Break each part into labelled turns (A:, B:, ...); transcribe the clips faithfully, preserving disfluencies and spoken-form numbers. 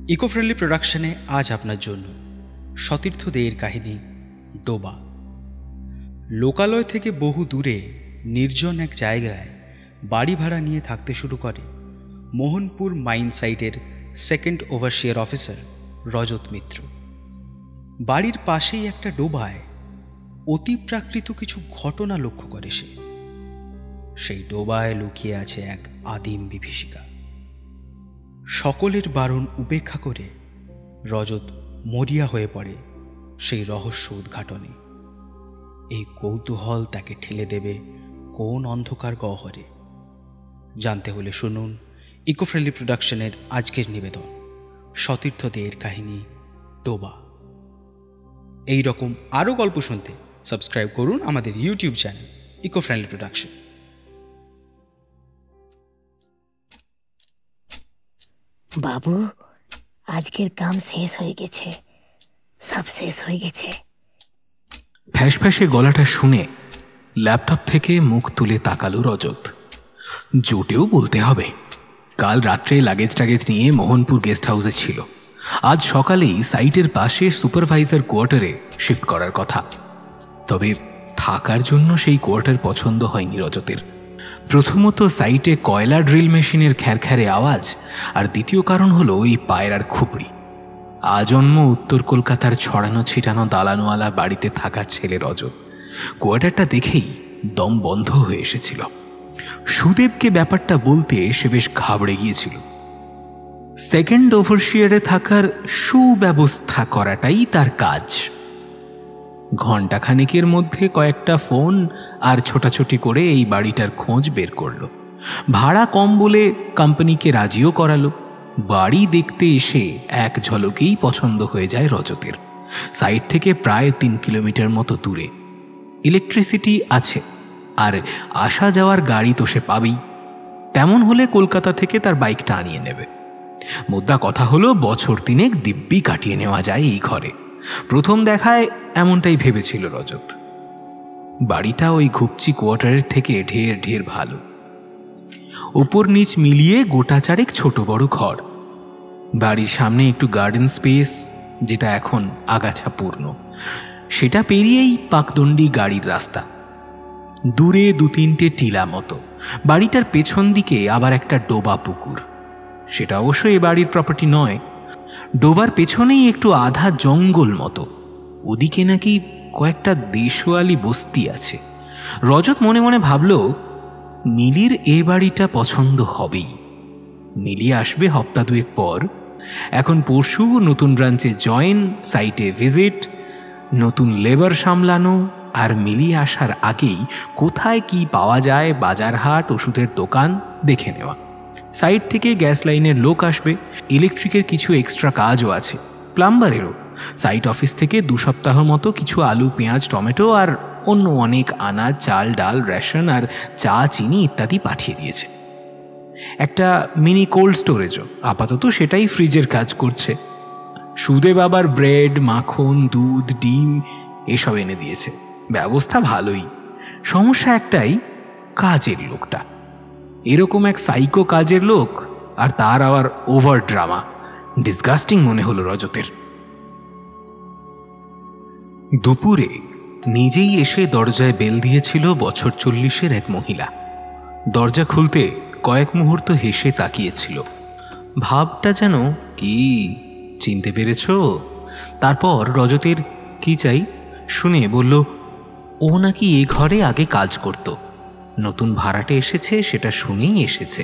A: Eco friendly প্রোডাকশনে আজ আপনার জন্য সতীর্থ দেয়ের কাহিনী ডোবা। লোকালয় থেকে বহু দূরে নির্জন এক জায়গায় বাড়ি ভাড়া নিয়ে থাকতে শুরু করে মোহনপুর মাইন সাইটের second overseer officer Rajat Mitra. বাড়ির পাশেই একটা ডোবায় অতিপ্রাকৃত কিছু ঘটনা লক্ষ্য করে সে। সেই ডোবায় লুকিয়ে আছে এক আদিম বিভীষিকা। সকলের বারণ উপেক্ষা করে রজত মরিয়া হয়ে পড়ে সেই রহস্য উদ্ঘাটনে। এই কৌতূহল তাকে ঠেলে দেবে কোন অন্ধকার গহ্বরে, জানতে হলে শুনুন ইকো ফ্রেন্ডলি প্রোডাকশনের আজকের নিবেদন সতীর্থ দেয়ের কাহিনী ডোবা। এই রকম আরও গল্প শুনতে সাবস্ক্রাইব করুন আমাদের YouTube channel eco friendly production.
B: বাবু, আজকের কাম শেষ হয়ে গেছে, সব শেষ হয়ে গেছে।
C: ফ্যাস ফ্যাসে গলাটা শুনে ল্যাপটপ থেকে মুখ তুলে তাকালো রজত। জোটেও বলতে হবে, কাল রাত্রে লাগেজ টাগেজ নিয়ে মোহনপুর গেস্ট হাউসে ছিল। আজ সকালেই সাইটের পাশে সুপারভাইজার কোয়ার্টারে শিফট করার কথা। তবে থাকার জন্য সেই কোয়ার্টার পছন্দ হয়নি রজতের। প্রথমত সাইটে কয়লা ড্রিল মেশিনের খ্যারখ্যারে আওয়াজ, আর দ্বিতীয় কারণ হলো এই পায়রার খুপড়ি। আজন্ম উত্তর কলকাতার ছড়ানো ছিটানো দালানওয়ালা বাড়িতে থাকা ছেলে রজত কোয়ার্টারটা দেখেই দম বন্ধ হয়ে এসেছিল। সুদেবকে ব্যাপারটা বলতে সে বেশ ঘাবড়ে গিয়েছিল। সেকেন্ড ওভারসিয়ারে থাকার সুব্যবস্থা করাটাই তার কাজ। ঘণ্টাখানেকের মধ্যে কয়েকটা ফোন আর ছোটাছুটি করে এই বাড়িটার খোঁজ বের করলো। ভাড়া কম বলে কোম্পানিকে রাজিও করালো। বাড়ি দেখতে এসে এক ঝলকেই পছন্দ হয়ে যায় রজতের। সাইট থেকে প্রায় তিন কিলোমিটার মতো দূরে, ইলেকট্রিসিটি আছে, আর আসা যাওয়ার গাড়ি তো সে পাবেই। তেমন হলে কলকাতা থেকে তার বাইকটা আনিয়ে নেবে। মুদ্রা কথা হলো বছর তিনেক দিব্যি কাটিয়ে নেওয়া যায় এই ঘরে। প্রথম দেখায় এমনটাই ভেবেছিল রজত। বাড়িটা ওই ঘুপচি কোয়ার্টারের থেকে ঢের ঢের ভালো। উপর নিচ মিলিয়ে গোটা চারেক ছোট বড় ঘর। বাড়ির সামনে একটু গার্ডেন স্পেস, যেটা এখন আগাছা পূর্ণ। সেটা পেরিয়েই পাকদণ্ডী গাড়ির রাস্তা। দূরে দু তিনটে টিলা মতো। বাড়িটার পেছন দিকে আবার একটা ডোবা পুকুর। সেটা অবশ্য এ বাড়ির প্রপার্টি নয়। ডোবার পেছনেই একটু আধা জঙ্গল মতো। ওদিকে নাকি কয়েকটা দেশওয়ালি বস্তি আছে। রজত মনে মনে ভাবল, মিলির এ বাড়িটা পছন্দ হবেই। মিলি আসবে হপ্তা দুয়েক পর। এখন পরশু নতুন ব্রাঞ্চে জয়েন, সাইটে ভিজিট, নতুন লেবার সামলানো, আর মিলি আসার আগেই কোথায় কি পাওয়া যায়, বাজার হাট, ওষুধের দোকান দেখে নেওয়া। সাইট থেকে গ্যাস লাইনের লোক আসবে, ইলেকট্রিকের কিছু এক্সট্রা কাজও আছে, প্লাম্বারেরও। সাইট অফিস থেকে দু সপ্তাহ মতো কিছু আলু, পেঁয়াজ, টমেটো আর অন্য অনেক আনাজ, চাল, ডাল, রেশন আর চা, চিনি ইত্যাদি পাঠিয়ে দিয়েছে। একটা মিনি কোল্ড স্টোরেজও, আপাতত সেটাই ফ্রিজের কাজ করছে। সুদেব আবার ব্রেড, মাখন, দুধ, ডিম এসব এনে দিয়েছে। ব্যবস্থা ভালোই। সমস্যা একটাই, কাজের লোকটা। এরকম এক সাইকো কাজের লোক, আর তার আবার ওভার ড্রামা। ডিসগাস্টিং মনে হলো রজতের। দুপুরে নিজেই এসে দরজায় বেল দিয়েছিল বছর চল্লিশের এক মহিলা। দরজা খুলতে কয়েক মুহূর্ত হেসে তাকিয়েছিল। ভাবটা যেন কি, চিনতে পেরেছ? তারপর রজতের কি চাই শুনে বলল, ও নাকি এ ঘরে আগে কাজ করত, নতুন ভাড়াটে এসেছে সেটা শুনেই এসেছে।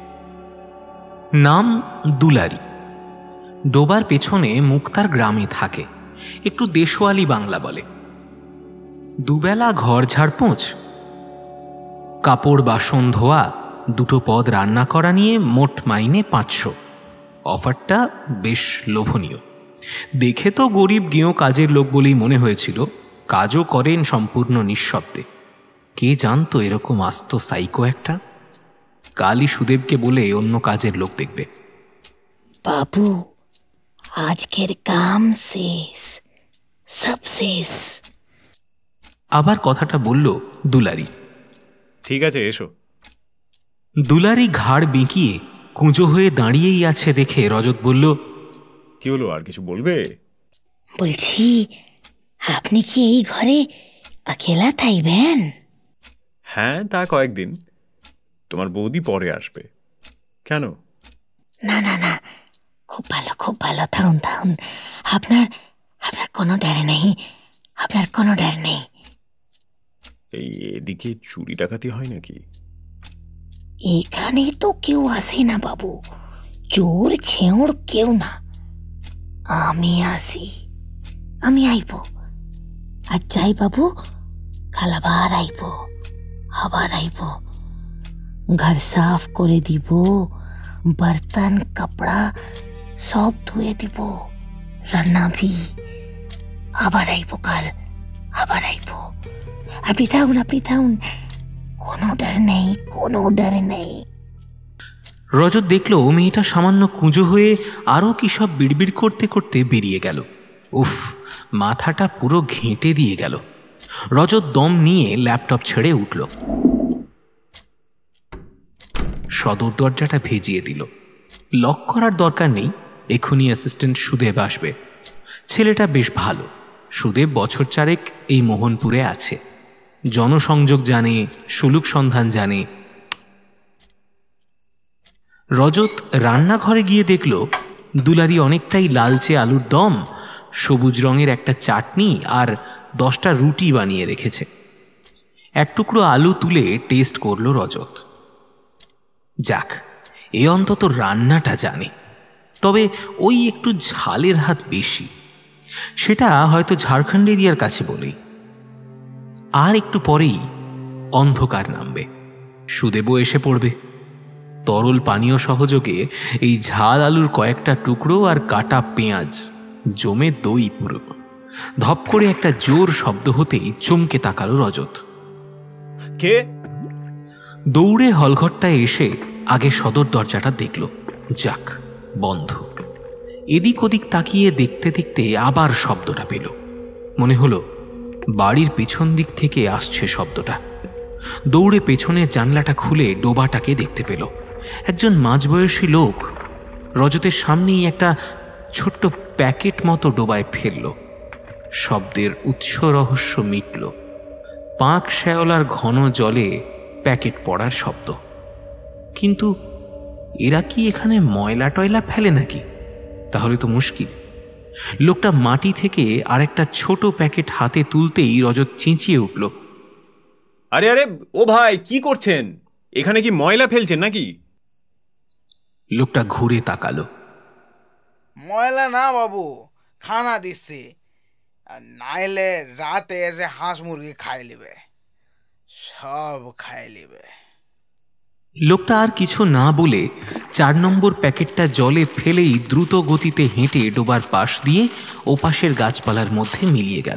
C: নাম দুলারি। ডোবার পেছনে মুক্তার গ্রামে থাকে। একটু দেশওয়ালি বাংলা বলে। দুবেলা ঘর ঝাড়পোঁছ, কাপড় বাসন ধোয়া, দুটো পদ রান্না করা নিয়ে মোট মাইনে পাঁচশো। অফারটা বেশ লোভনীয়। দেখে তো গরিব গেঁয়ো কাজের লোক বলেই মনে হয়েছিল। কাজও করেন সম্পূর্ণ নিঃশব্দে। কে জানতো এরকম আস্ত সাইকো একটা। কালই সুদেবকে বলে অন্য কাজের লোক দেখবে।
B: বাবু, আজকের কাম শেষ, সব শেষ।
C: আবার কথাটা বলল দুলারি।
D: ঠিক আছে, এসো।
C: দুলারি ঘাড় বেঁকিয়ে কুঁজো হয়ে দাঁড়িয়েই আছে দেখে রজত বলল,
D: কি হলো, আর কিছু বলবে?
B: বলছি, আপনি কি এই ঘরে আকেলা থাকবেন?
D: হ্যাঁ, তা কয়েকদিন। তোমার বৌদি পরে আসবে। কেন?
B: না না না, খুব ভালো খুব ভালো, থাকুন থাকুন। আপনার আপনার কোনো ডর নেই, আপনার কোনো ডর নেই।
D: এই এদিকে চুরি ডাকাতি হয় নাকি?
B: এখানে তো কেউ আসে না বাবু, চোর ছেঁড় কেউ না। আমি আসি, আমি আইব, আর যাই বাবু, কাল আবার আইব, আবার আইব। ঘর সাফ করে দিব, বর্তন কাপড়া সব ধুয়ে দিব, রান্না ভি। আবার আইব কাল, আবার আইব। আপনি থাকুন, আপনি থাকুন, কোনো ডর নেই, কোনো ডর নেই।
C: রজত দেখলো মেয়েটা সামান্য কুঁজো হয়ে আরও কি সব বিড়বিড় করতে করতে বেরিয়ে গেল। উফ, মাথাটা পুরো ঘেঁটে দিয়ে গেল। রজত দম নিয়ে ল্যাপটপ ছেড়ে উঠল, সদর দরজাটা ভেজিয়ে দিল। লক করার দরকার নেই, এক্ষুনি অ্যাসিস্ট্যান্ট সুদেব আসবে। ছেলেটা বেশ ভালো। সুদেব বছর চারেক এই মোহনপুরে আছে, জনসংযোগ জানে, সুলুক সন্ধান জানে। রজত রান্নাঘরে গিয়ে দেখল দুলারি অনেকটাই লালচে আলুর দম, সবুজ রঙের একটা চাটনি আর দশটা রুটি বানিয়ে রেখেছে। এক টুকরো আলু তুলে টেস্ট করল রজত। যাক, এ অন্তত রান্নাটা জানে, তবে ওই একটু ঝালের হাত বেশি। সেটা হয়তো ঝাড়খণ্ড এরিয়ার কাছে বলেই। আর একটু পরেই অন্ধকার নামবে, সুদেবও এসে পড়বে। তরল পানীয় সহযোগে এই ঝাল আলুর কয়েকটা টুকরো আর কাটা পেঁয়াজ জমে দই পুরো। ধপ করে একটা জোর শব্দ হতেই চমকে তাকালো রজত।
D: কে?
C: দৌড়ে হলঘরটায় এসে আগে সদর দরজাটা দেখল, যাক বন্ধ। এদিক ওদিক তাকিয়ে দেখতে দেখতে আবার শব্দটা পেল। মনে হলো বাড়ির পিছন দিক থেকে আসছে শব্দটা। দৌড়ে পেছনের জানলাটা খুলে ডোবাটাকে দেখতে পেল। একজন মাঝবয়সী লোক রজতের সামনেই একটা ছোট্ট প্যাকেট মতো ডোবায় ফেলল। শব্দের উৎস রহস্য মিটল। পাঁক শ্যাওলার ঘন জলে প্যাকেট পড়ার শব্দ। কিন্তু এরা কি এখানে ময়লা টয়লা ফেলে নাকি? তাহলে তো মুশকিল। লোকটা মাটি থেকে আরেকটা ছোট প্যাকেট হাতে তুলতেই রজত চেঁচিয়ে উঠল,
D: আরে আরে ও ভাই, কি করছেন? এখানে কি ময়লা ফেলছেন নাকি?
C: লোকটা ঘুরে তাকালো।
E: ময়লা না বাবু, খানা দিচ্ছি, নাইলে রাতে এসে হাঁস মুরগি খাই লিবে, সব খাই লিবে।
C: লোকটা আর কিছু না বলে চার নম্বর প্যাকেটটা জলে ফেলেই দ্রুত গতিতে হেঁটে ডোবার পাশ দিয়ে ওপাশের গাছপালার মধ্যে মিলিয়ে গেল।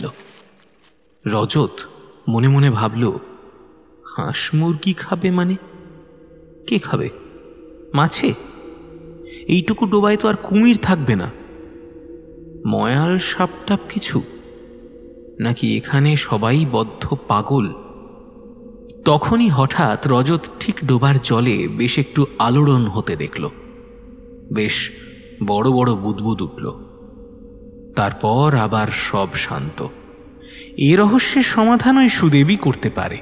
C: রজত মনে মনে ভাবল, হাঁস মুরগি খাবে মানে? কে খাবে? মাছে? এইটুকু ডোবায় তো আর কুমির থাকবে না। ময়াল সাপটাপ কিছু? নাকি এখানে সবাই বদ্ধ পাগল? তখনই হঠাৎ রজত ঠিক ডোবার জলে বেশ একটু আলোড়ন হতে দেখল। বেশ বড় বড় বুদবুদ উঠল। তারপর আবার সব শান্ত। এ রহস্যের সমাধান ওই সুদেবই করতে পারে।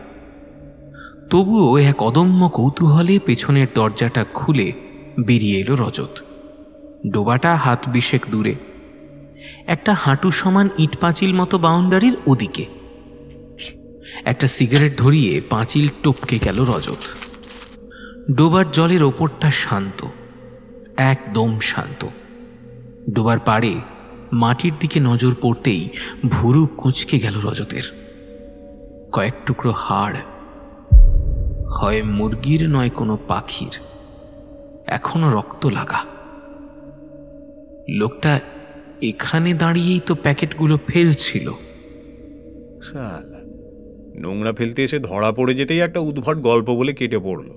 C: তবুও এক অদম্য কৌতূহলে পেছনের দরজাটা খুলে বেরিয়ে এলো রজত। ডোবাটা হাত বিশেক দূরে, একটা হাঁটু সমান ইট পাঁচিল মতো বাউন্ডারির ওদিকে। একটা সিগারেট ধরিয়ে পাঁচিল টপকে গেল রজত। ডোবার জলের ওপরটা শান্ত, একদম শান্ত। ডোবার পাড়ে মাটির দিকে নজর পড়তেই ভুরু কুঁচকে গেল রজতের। কয়েক টুকরো হাড়, হয় মুরগির নয় কোনো পাখির, এখনো রক্ত লাগা। লোকটা এখানে দাঁড়িয়েই তো প্যাকেটগুলো ফেলছিল।
D: নোংরা ফেলতে এসে ধরা পড়ে যেতেই একটা উদ্ভট গল্প বলে কেটে পড়ল।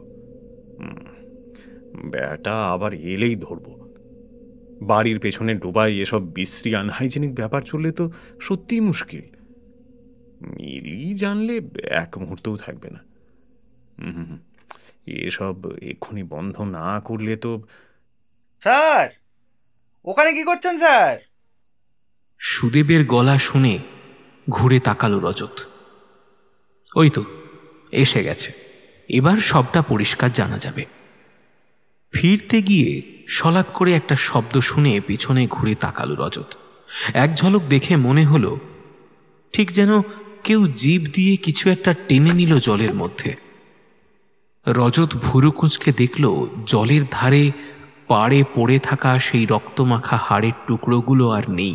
D: ব্যাটা আবার এলেই ধরবো। বাড়ির পেছনে ডোবায় এসব বিশ্রী আনহাইজেনিক ব্যাপার চললে তো সত্যিই মুশকিল। মিলি জানলে এক মুহূর্তও থাকবে না। হুম, এসব এক্ষুনি বন্ধ না করলে তো।
F: স্যার,
A: ওখানে কি করছেন স্যার?
C: সুদেবের গলা শুনে ঘুরে তাকালো রজত। ওই তো এসে গেছে, এবার সবটা পরিষ্কার জানা যাবে। ফিরতে গিয়ে সলাৎ করে একটা শব্দ শুনে পিছনে ঘুরে তাকালো রজত। এক ঝলক দেখে মনে হলো ঠিক যেন কেউ জিভ দিয়ে কিছু একটা টেনে নিল জলের মধ্যে। রজত ভুরু কুঁচকে দেখল জলের ধারে পাড়ে পড়ে থাকা সেই রক্তমাখা হাড়ের টুকরোগুলো আর নেই।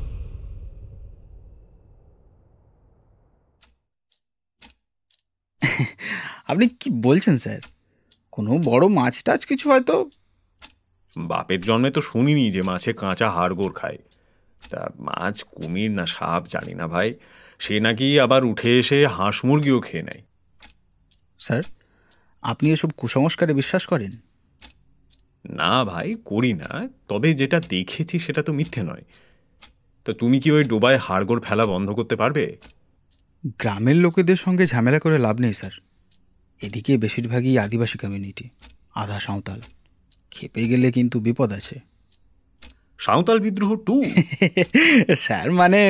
A: আপনি কি বলছেন স্যার? কোনো বড় মাছ টাছ কিছু হয়তো?
D: বাপের জন্মে তো শুনিনি যে মাছে কাঁচা হাড়গোড় খায়। তা মাছ, কুমির না সাপ জানি না ভাই, সে নাকি আবার উঠে এসে হাঁস মুরগিও খেয়ে নেয়।
A: স্যার, আপনি এসব কুসংস্কারে বিশ্বাস করেন?
D: না ভাই, করি না, তবে যেটা দেখেছি সেটা তো মিথ্যে নয়। তা তুমি কি ওই ডোবায় হাড়গোড় ফেলা বন্ধ করতে পারবে?
A: গ্রামের লোকেদের সঙ্গে ঝামেলা করে লাভ নেই স্যার। এদিকে বেশিরভাগই আদিবাসী কমিউনিটি, আধা সাঁওতাল। খেপে গেলে কিন্তু বিপদ আছে।
D: সাঁওতাল বিদ্রোহ টু?
A: স্যার মানে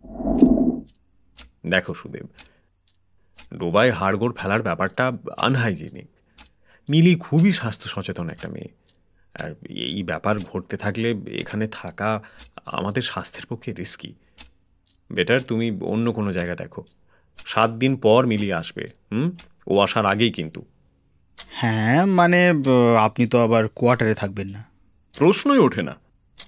D: দেখো সুদেব, ডোবায় হাড়গোড় ফেলার ব্যাপারটা আনহাইজেনিক। মিলি খুবই স্বাস্থ্য সচেতন একটা মেয়ে, আর এই ব্যাপার ঘটতে থাকলে এখানে থাকা আমাদের স্বাস্থ্যের পক্ষে রিস্কি। বেটার তুমি অন্য কোনো জায়গা দেখো। সাত দিন পর মিলি আসবে। হুম, ও আসার আগেই কিন্তু।
A: হ্যাঁ মানে আপনি তো আবার কোয়ার্টারে থাকবেন না।
D: প্রশ্নই ওঠে না।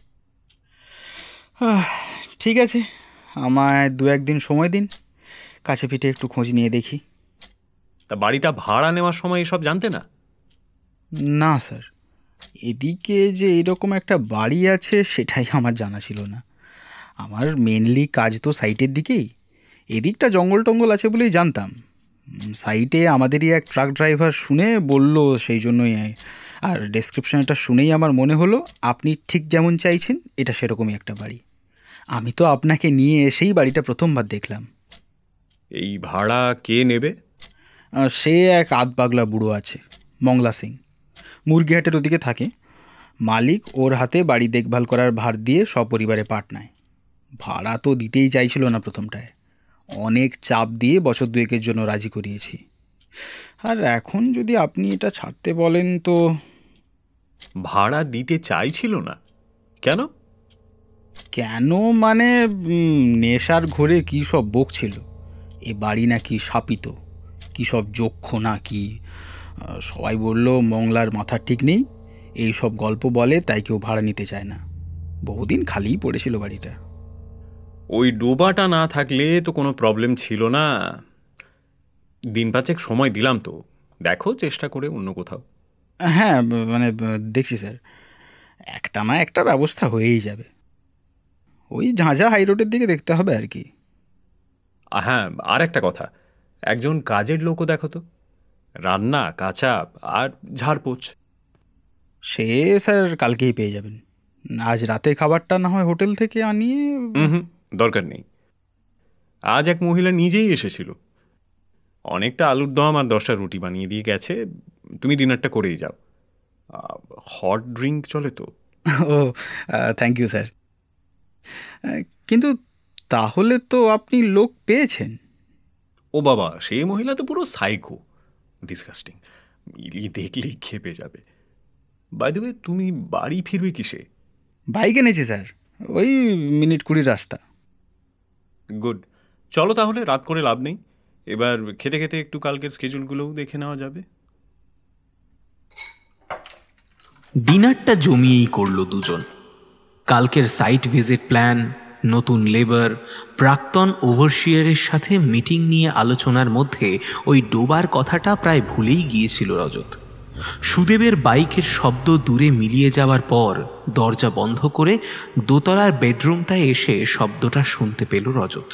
A: ঠিক আছে, আমায় দু একদিন সময় দিন, কাছে পিঠে একটু খোঁজ নিয়ে দেখি।
D: তা বাড়িটা ভাড়া নেওয়ার সময় এসব জানতে না?
A: না স্যার, এদিকে যে এরকম একটা বাড়ি আছে সেটাই আমার জানা ছিল না। আমার মেনলি কাজ তো সাইটের দিকেই। এদিকটা জঙ্গল টঙ্গল আছে বলেই জানতাম। সাইটে আমাদেরই এক ট্রাক ড্রাইভার শুনে বলল, সেই জন্যই। আর ডেসক্রিপশনটা শুনেই আমার মনে হলো আপনি ঠিক যেমন চাইছেন এটা সেরকমই একটা বাড়ি। আমি তো আপনাকে নিয়ে এসেই বাড়িটা প্রথমবার দেখলাম।
D: এই ভাড়া কে নেবে?
A: সে এক আধ পাগলা বুড়ো আছে, মংলা সিং, মুরগিহাটের ওদিকে থাকে। মালিক ওর হাতে বাড়ি দেখভাল করার ভার দিয়ে সপরিবারে পাট নেয়। ভাড়া তো দিতেই চাইছিল না প্রথমটায়, অনেক চাপ দিয়ে বছর দুয়েকের জন্য রাজি করিয়েছি। আর এখন যদি আপনি এটা ছাড়তে বলেন তো।
D: ভাড়া দিতে চাইছিল না কেন?
A: কেন মানে নেশার ঘোরে কী সব বকছিল, এ বাড়ি নাকি শাপিত, কী সব যক্ষ না কি। সবাই বলল মংলার মাথা ঠিক নেই, এই সব গল্প বলে, তাই কেউ ভাড়া নিতে চায় না। বহুদিন খালিই পড়েছিল বাড়িটা।
D: ওই ডোবাটা না থাকলে তো কোনো প্রবলেম ছিল না। দিন পাঁচেক সময় দিলাম তো, দেখো চেষ্টা করে অন্য কোথাও।
A: হ্যাঁ মানে দেখছি স্যার, একটা না একটা ব্যবস্থা হয়েই যাবে। ওই ঝাঁঝা হাই রোডের দিকে দেখতে হবে আর কি।
D: হ্যাঁ, আর একটা কথা, একজন কাজের লোকও দেখো তো, রান্না, কাঁচা আর ঝাড়পোছ।
A: সে স্যার কালকেই পেয়ে যাবেন। আজ রাতের খাবারটা না হয় হোটেল থেকে আনিয়ে।
D: হুম, দরকার নেই। আজ এক মহিলা নিজেই এসেছিল, অনেকটা আলুর দম আর দশটা রুটি বানিয়ে দিয়ে গেছে। তুমি ডিনারটা করেই যাও। হট ড্রিঙ্ক চলে তো?
A: ও থ্যাংক ইউ স্যার। কিন্তু তাহলে তো আপনি লোক পেয়েছেন?
D: ও বাবা, সেই মহিলা তো পুরো সাইকো, ডিসকাস্টিং। মিলি দেখলেই খেপে যাবে। বাই দ্য ওয়ে, তুমি বাড়ি ফিরবে কিসে?
A: বাইক এনেছি স্যার, ওই মিনিট কুড়ি রাস্তা।
D: গুড, চলো তাহলে, রাত করে লাভ নেই। এবার খেতে খেতে একটু কালকের স্কেজুলগুলোও দেখে নেওয়া যাবে।
C: ডিনারটা জমিয়েই করলো দুজন। কালকের সাইট ভিজিট প্ল্যান, নতুন লেবার, প্রাক্তন ওভারশিয়ারের সাথে মিটিং নিয়ে আলোচনার মধ্যে ওই ডোবার কথাটা প্রায় ভুলেই গিয়েছিল রজত। সুদেবের বাইকের শব্দ দূরে মিলিয়ে যাওয়ার পর দরজা বন্ধ করে দোতলার বেডরুমটায় এসে শব্দটা শুনতে পেল রজত।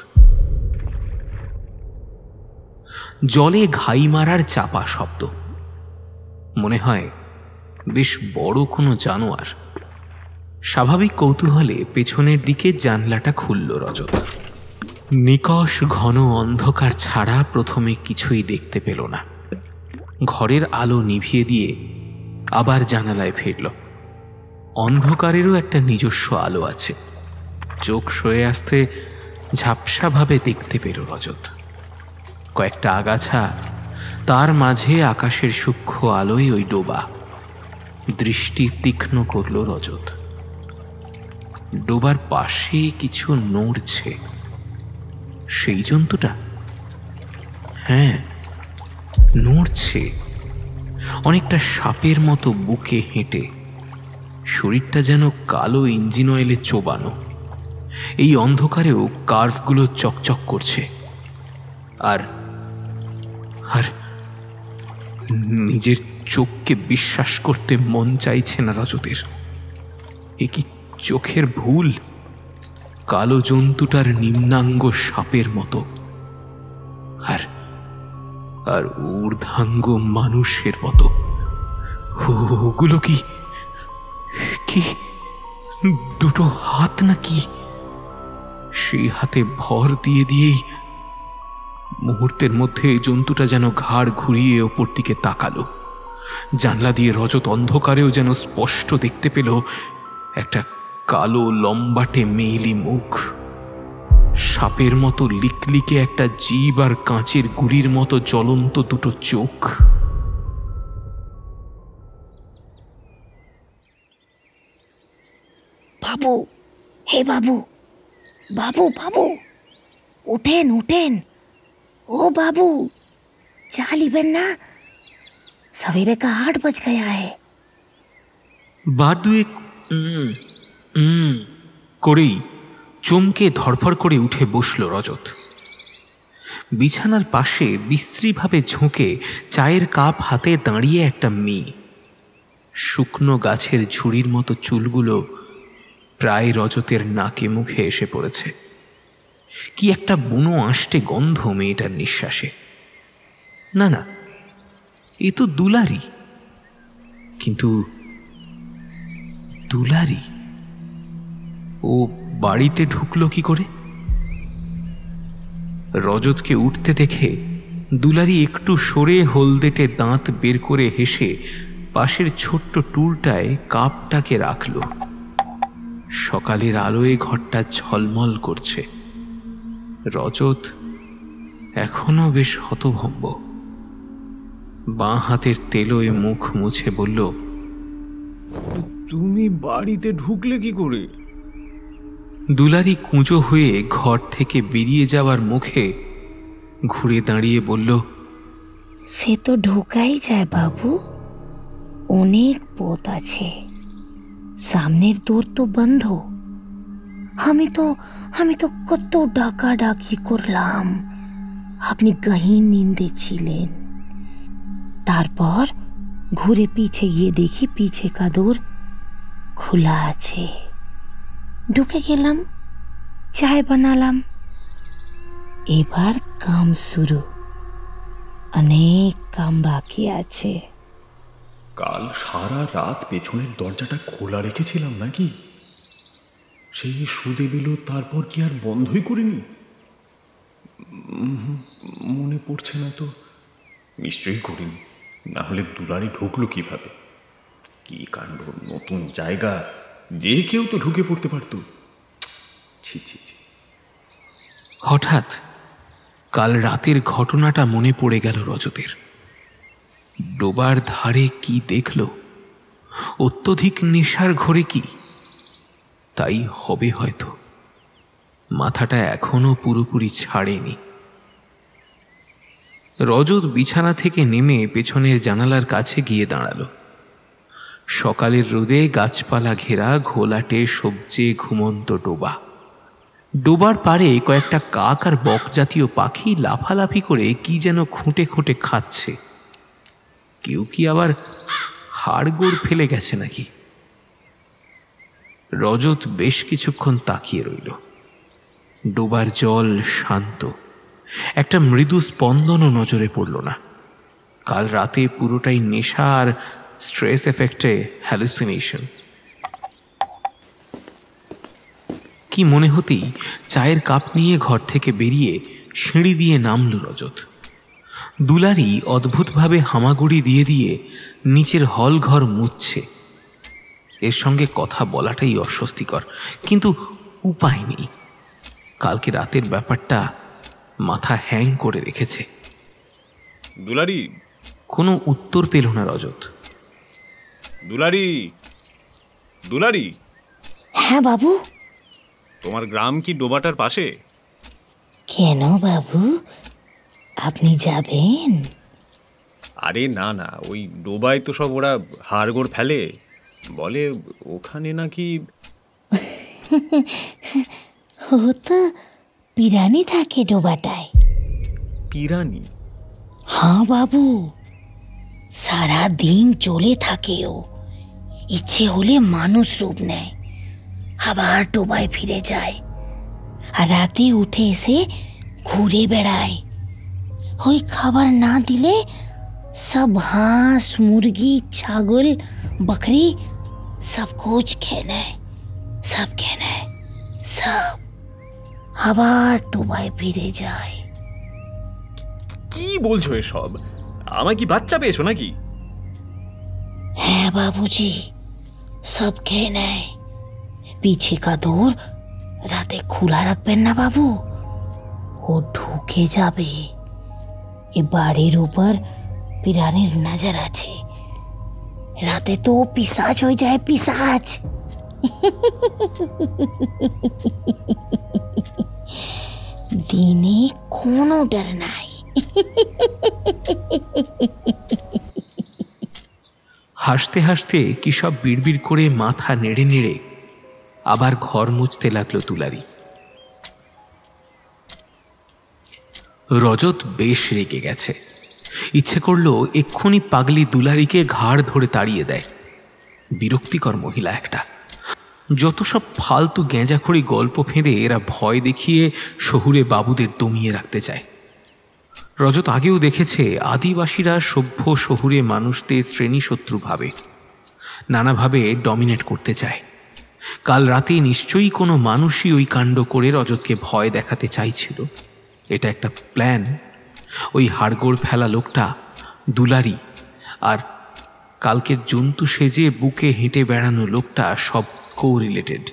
C: জলে ঘাই মারার চাপা শব্দ, মনে হয় বেশ বড় কোনো জানোয়ার। স্বাভাবিক কৌতূহলে পেছনের দিকে জানলাটা খুলল রজত। নিকষ ঘন অন্ধকার ছাড়া প্রথমে কিছুই দেখতে পেল না। ঘরের আলো নিভিয়ে দিয়ে আবার জানালায় ফিরল। অন্ধকারেরও একটা নিজস্ব আলো আছে। চোখ সয়ে আসতে ঝাপসাভাবে দেখতে পেল রজত। কয়েকটা আগাছা, তার মাঝে আকাশের সূক্ষ্ম আলোয় ওই ডোবা। দৃষ্টি তীক্ষ্ণ করল রজত। ডোবার পাশে কিছু নড়ছে। সেই জন্তুটা? হ্যাঁ, নড়ছে, অনেকটা সাপের মতো বুকে হেঁটে। শরীরটা যেন কালো ইঞ্জিন অয়েলে চোবানো। এই অন্ধকারেও কার্ভগুলো চকচক করছে। আর আর নিজের চোখকে বিশ্বাস করতে মন চাইছে না রজতের। এ কি চোখের ভুল? কালো জন্তুটার নিম্নাঙ্গ সাপের মতো, আর আর ঊর্ধ্বাঙ্গ মানুষের মতো। ওগুলো কি কি দুটো হাত নাকি? সেই হাতে ভর দিয়ে দিয়েই মুহূর্তের মধ্যে জন্তুটা যেন ঘাড় ঘুরিয়ে ওপর দিকে তাকালো। জানলা দিয়ে রজত অন্ধকারেও যেন স্পষ্ট দেখতে পেল একটা কালো লম্বাটে মেয়েলি মুখ, সাপের মতো লিকলিকে একটা জিভ আর কাঁচের গুড়ির মতো জ্বলন্ত দুটো চোখ।
B: বাবু, হে বাবু, বাবু বাবু, উঠেন উঠেন, ও बाबू, चाय लीबेन ना? सवेरे का आठ बज गया है।
C: বার দুয়েক করেই চমকে ধরফর করে উঠে বসল রজত। বিছানার পাশে বিশ্রীভাবে ঝুঁকে চায়ের কাপ হাতে দাঁড়িয়ে একটা মেয়ে। শুকনো গাছের ঝুড়ির মতো চুলগুলো প্রায় রজতের নাকে মুখে এসে পড়েছে। কি একটা বুনো আষ্টে গন্ধ মেয়েটার নিঃশ্বাসে। না না, এ তো দুলারি। কিন্তু দুলারি ও বাড়িতে ঢুকলো কি করে? রজতকে উঠতে দেখে দুলারি একটু সরে হলদেটে দাঁত বের করে হেসে পাশের ছোট্ট টুলটায় কাপটাকে রাখল। সকালের আলোয় ঘরটা ঝলমল করছে। রজত এখনো বেশ হতভম্ব। বাঁ হাতের তেলোয় মুখ মুছে বলল,
D: তুমি বাড়িতে ঢুকলে কি করে?
C: দুলারি কুঁজো হয়ে ঘর থেকে বেরিয়ে যাওয়ার মুখে ঘুরে দাঁড়িয়ে বলল,
B: সে তো ঢোকাই যায় বাবু, অনেক পথ আছে, সামনের দোর তো বন্ধ। আমি তো আমি তো কত ডাকা ডাকি করলাম, আপনি গহীন নিন্দে ছিলেন। তারপর ঘুরে পিছে গিয়ে দেখি পিছে কা দোর খোলা আছে। ঢুকে গেলাম, চায় বানালাম। এবার কাম শুরু, অনেক কাম বাকি আছে।
D: কাল সারা রাত পেছনের দরজাটা খোলা রেখেছিলাম নাকি? সেই সুদে দিল, তারপর কি আর বন্ধই করিনি? মনে পড়ছে না তো। নিশ্চয়ই করিনি, না হলে দুলারি ঢুকলো কিভাবে? কি কাণ্ড! নতুন জায়গা, যে কেউ তো ঢুকে পড়তে পারত। ছি ছি ছি।
C: হঠাৎ কাল রাতের ঘটনাটা মনে পড়ে গেল রজতের। ডোবার ধারে কি দেখল? অত্যধিক নেশার ঘরে কি? তাই হবে হয়তো। মাথাটা এখনো পুরোপুরি ছাড়েনি। রজত বিছানা থেকে নেমে পেছনের জানালার কাছে গিয়ে দাঁড়ালো। সকালের রোদে গাছপালা ঘেরা ঘোলাটে সবজে ঘুমন্ত ডোবা। ডোবার পাড়ে কয়েকটা কাক আর বক জাতীয় পাখি লাফালাফি করে কি যেন খুঁটে খুঁটে খাচ্ছে। কেউ কি আবার হাড়গোড় ফেলে গেছে নাকি? রজত বেশ কিছুক্ষণ তাকিয়ে রইল। ডোবার জল শান্ত, একটা মৃদু স্পন্দনও নজরে পড়ল না। কাল রাতে পুরোটাই নেশা আর স্ট্রেস এফেক্টে হ্যালুসিনেশন। কি মনে হতেই চায়ের কাপ নিয়ে ঘর থেকে বেরিয়ে সিঁড়ি দিয়ে নামল রজত। দুলারি অদ্ভুতভাবে হামাগুড়ি দিয়ে দিয়ে নিচের হল ঘর মুছছে। এর সঙ্গে কথা বলাটাই অস্বস্তিকর, কিন্তু উপায় নেই। কালকে রাতের ব্যাপারটা মাথা হ্যাং করে রেখেছে।
D: দুলারি।
C: কোনো উত্তর পেল না রজত।
D: দুলারি, দুলারি।
B: হ্যাঁ বাবু।
D: তোমার গ্রাম কি ডোবাটার পাশে?
B: কেন বাবু, আপনি যাবেন?
D: আরে না না, ওই ডোবায় তো সব ওরা হাড়গোড় ফেলে, বলে ওখানে নাকি।
B: ও তো পিরানি থাকে ডোবাটায়।
D: পিরানি?
B: হ্যাঁ বাবু, সারা দিন চলে থাকে ও। ইচ্ছে হলে মানুষ রূপ নেয়, আবার ডোবায় ফিরে যায়, আর রাতে উঠে এসে ঘুরে বেড়ায়। ওই খাবার না দিলে সব হাঁস, মুরগি, ছাগল, बकरी सब कुछ খেয়ে নেয়, সব খেয়ে নেয়, সব আবার ডোবায় ফিরে যায়।
D: কি বলছো এসব? আমায় কি বাচ্চা পেয়েছো নাকি?
B: হ্যাঁ বাবুজি, সব খেয়ে নেয়। পিছে का দোর রাতে খোলা রাখবেন না বাবু, ও ঢুকে যাবে। এ বাড়ির উপর পিরানির নজর আছে, রাতে তো পিসাচ হয়ে যায়, পিসাচ। দিনে কোনো ডর নাই।
C: হাসতে হাসতে কি সব বিড়বিড় করে মাথা নেড়ে নেড়ে আবার ঘর মুছতে লাগলো দুলারি। রজত বেশ রেগে গেছে। ইচ্ছে করলো এক্ষুনি পাগলি দুলারিকে ঘাড় ধরে তাড়িয়ে দেয়। বিরক্তিকর মহিলা একটা। যত সব ফালতু গেঁজাখড়ি গল্প ফেঁদে এরা ভয় দেখিয়ে শহুরে বাবুদের দমিয়ে রাখতে চায়। রজত আগেও দেখেছে আদিবাসীরা সভ্য শহুরে মানুষদের শ্রেণীশত্রু ভাবে, নানাভাবে ডমিনেট করতে চায়। কাল রাতে নিশ্চয়ই কোনো মানুষই ওই কাণ্ড করে রজতকে ভয় দেখাতে চাইছিল। এটা একটা প্ল্যান। ওই হাড়গোড় ফেলা লোকটা দুলারি আর কালকের জন্তু সেজে বুকে হেঁটে বেড়ানো লোকটা সব কো রিলেটেড।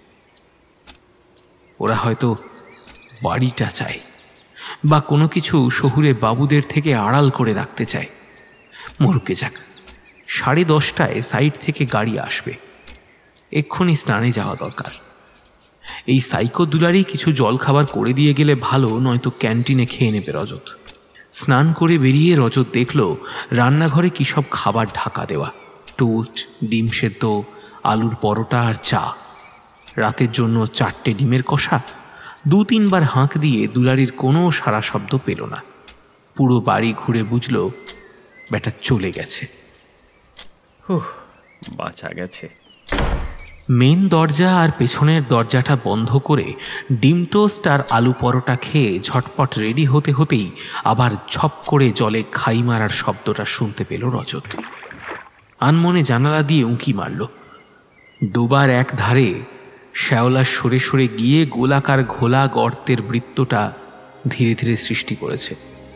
C: ওরা হয়তো বাড়িটা চায় বা কোনো কিছু শহুরে বাবুদের থেকে আড়াল করে রাখতে চায়। মরুকে যাক, সাড়ে দশটায় সাইড থেকে গাড়ি আসবে, এক্ষুনি স্নানে যাওয়া দরকার। এই সাইকো দুলারি কিছু জল খাবার করে দিয়ে গেলে ভালো, নয়তো ক্যান্টিনে খেয়ে নেবে রজত। স্নান করে বেরিয়ে রজত দেখল রান্নাঘরে কী সব খাবার ঢাকা দেওয়া, টোস্ট, ডিম সেদ্ধ, আলুর পরোটা আর চা। রাতের জন্য চারটে ডিমের কষা। দু তিনবার হাঁক দিয়ে দুলারির কোনো সারা শব্দ পেল না। পুরো বাড়ি ঘুরে বুঝল ব্যাটা চলে গেছে।
D: হুহ, বাঁচা গেছে।
C: মেন দরজা আর পেছনের দরজাটা বন্ধ করে ডিম টোস্ট আর আলু পরোটা খেয়ে ঝটপট রেডি হতে হতেই আবার ঝপ করে জলে খাই মারার শব্দটা শুনতে পেল রজত। আনমনে জানালা দিয়ে উঁকি মারল। ডোবার এক ধারে শ্যাওলা সরে সরে গিয়ে গোলাকার ঘোলা গর্তের বৃত্তটা ধীরে ধীরে সৃষ্টি করেছে।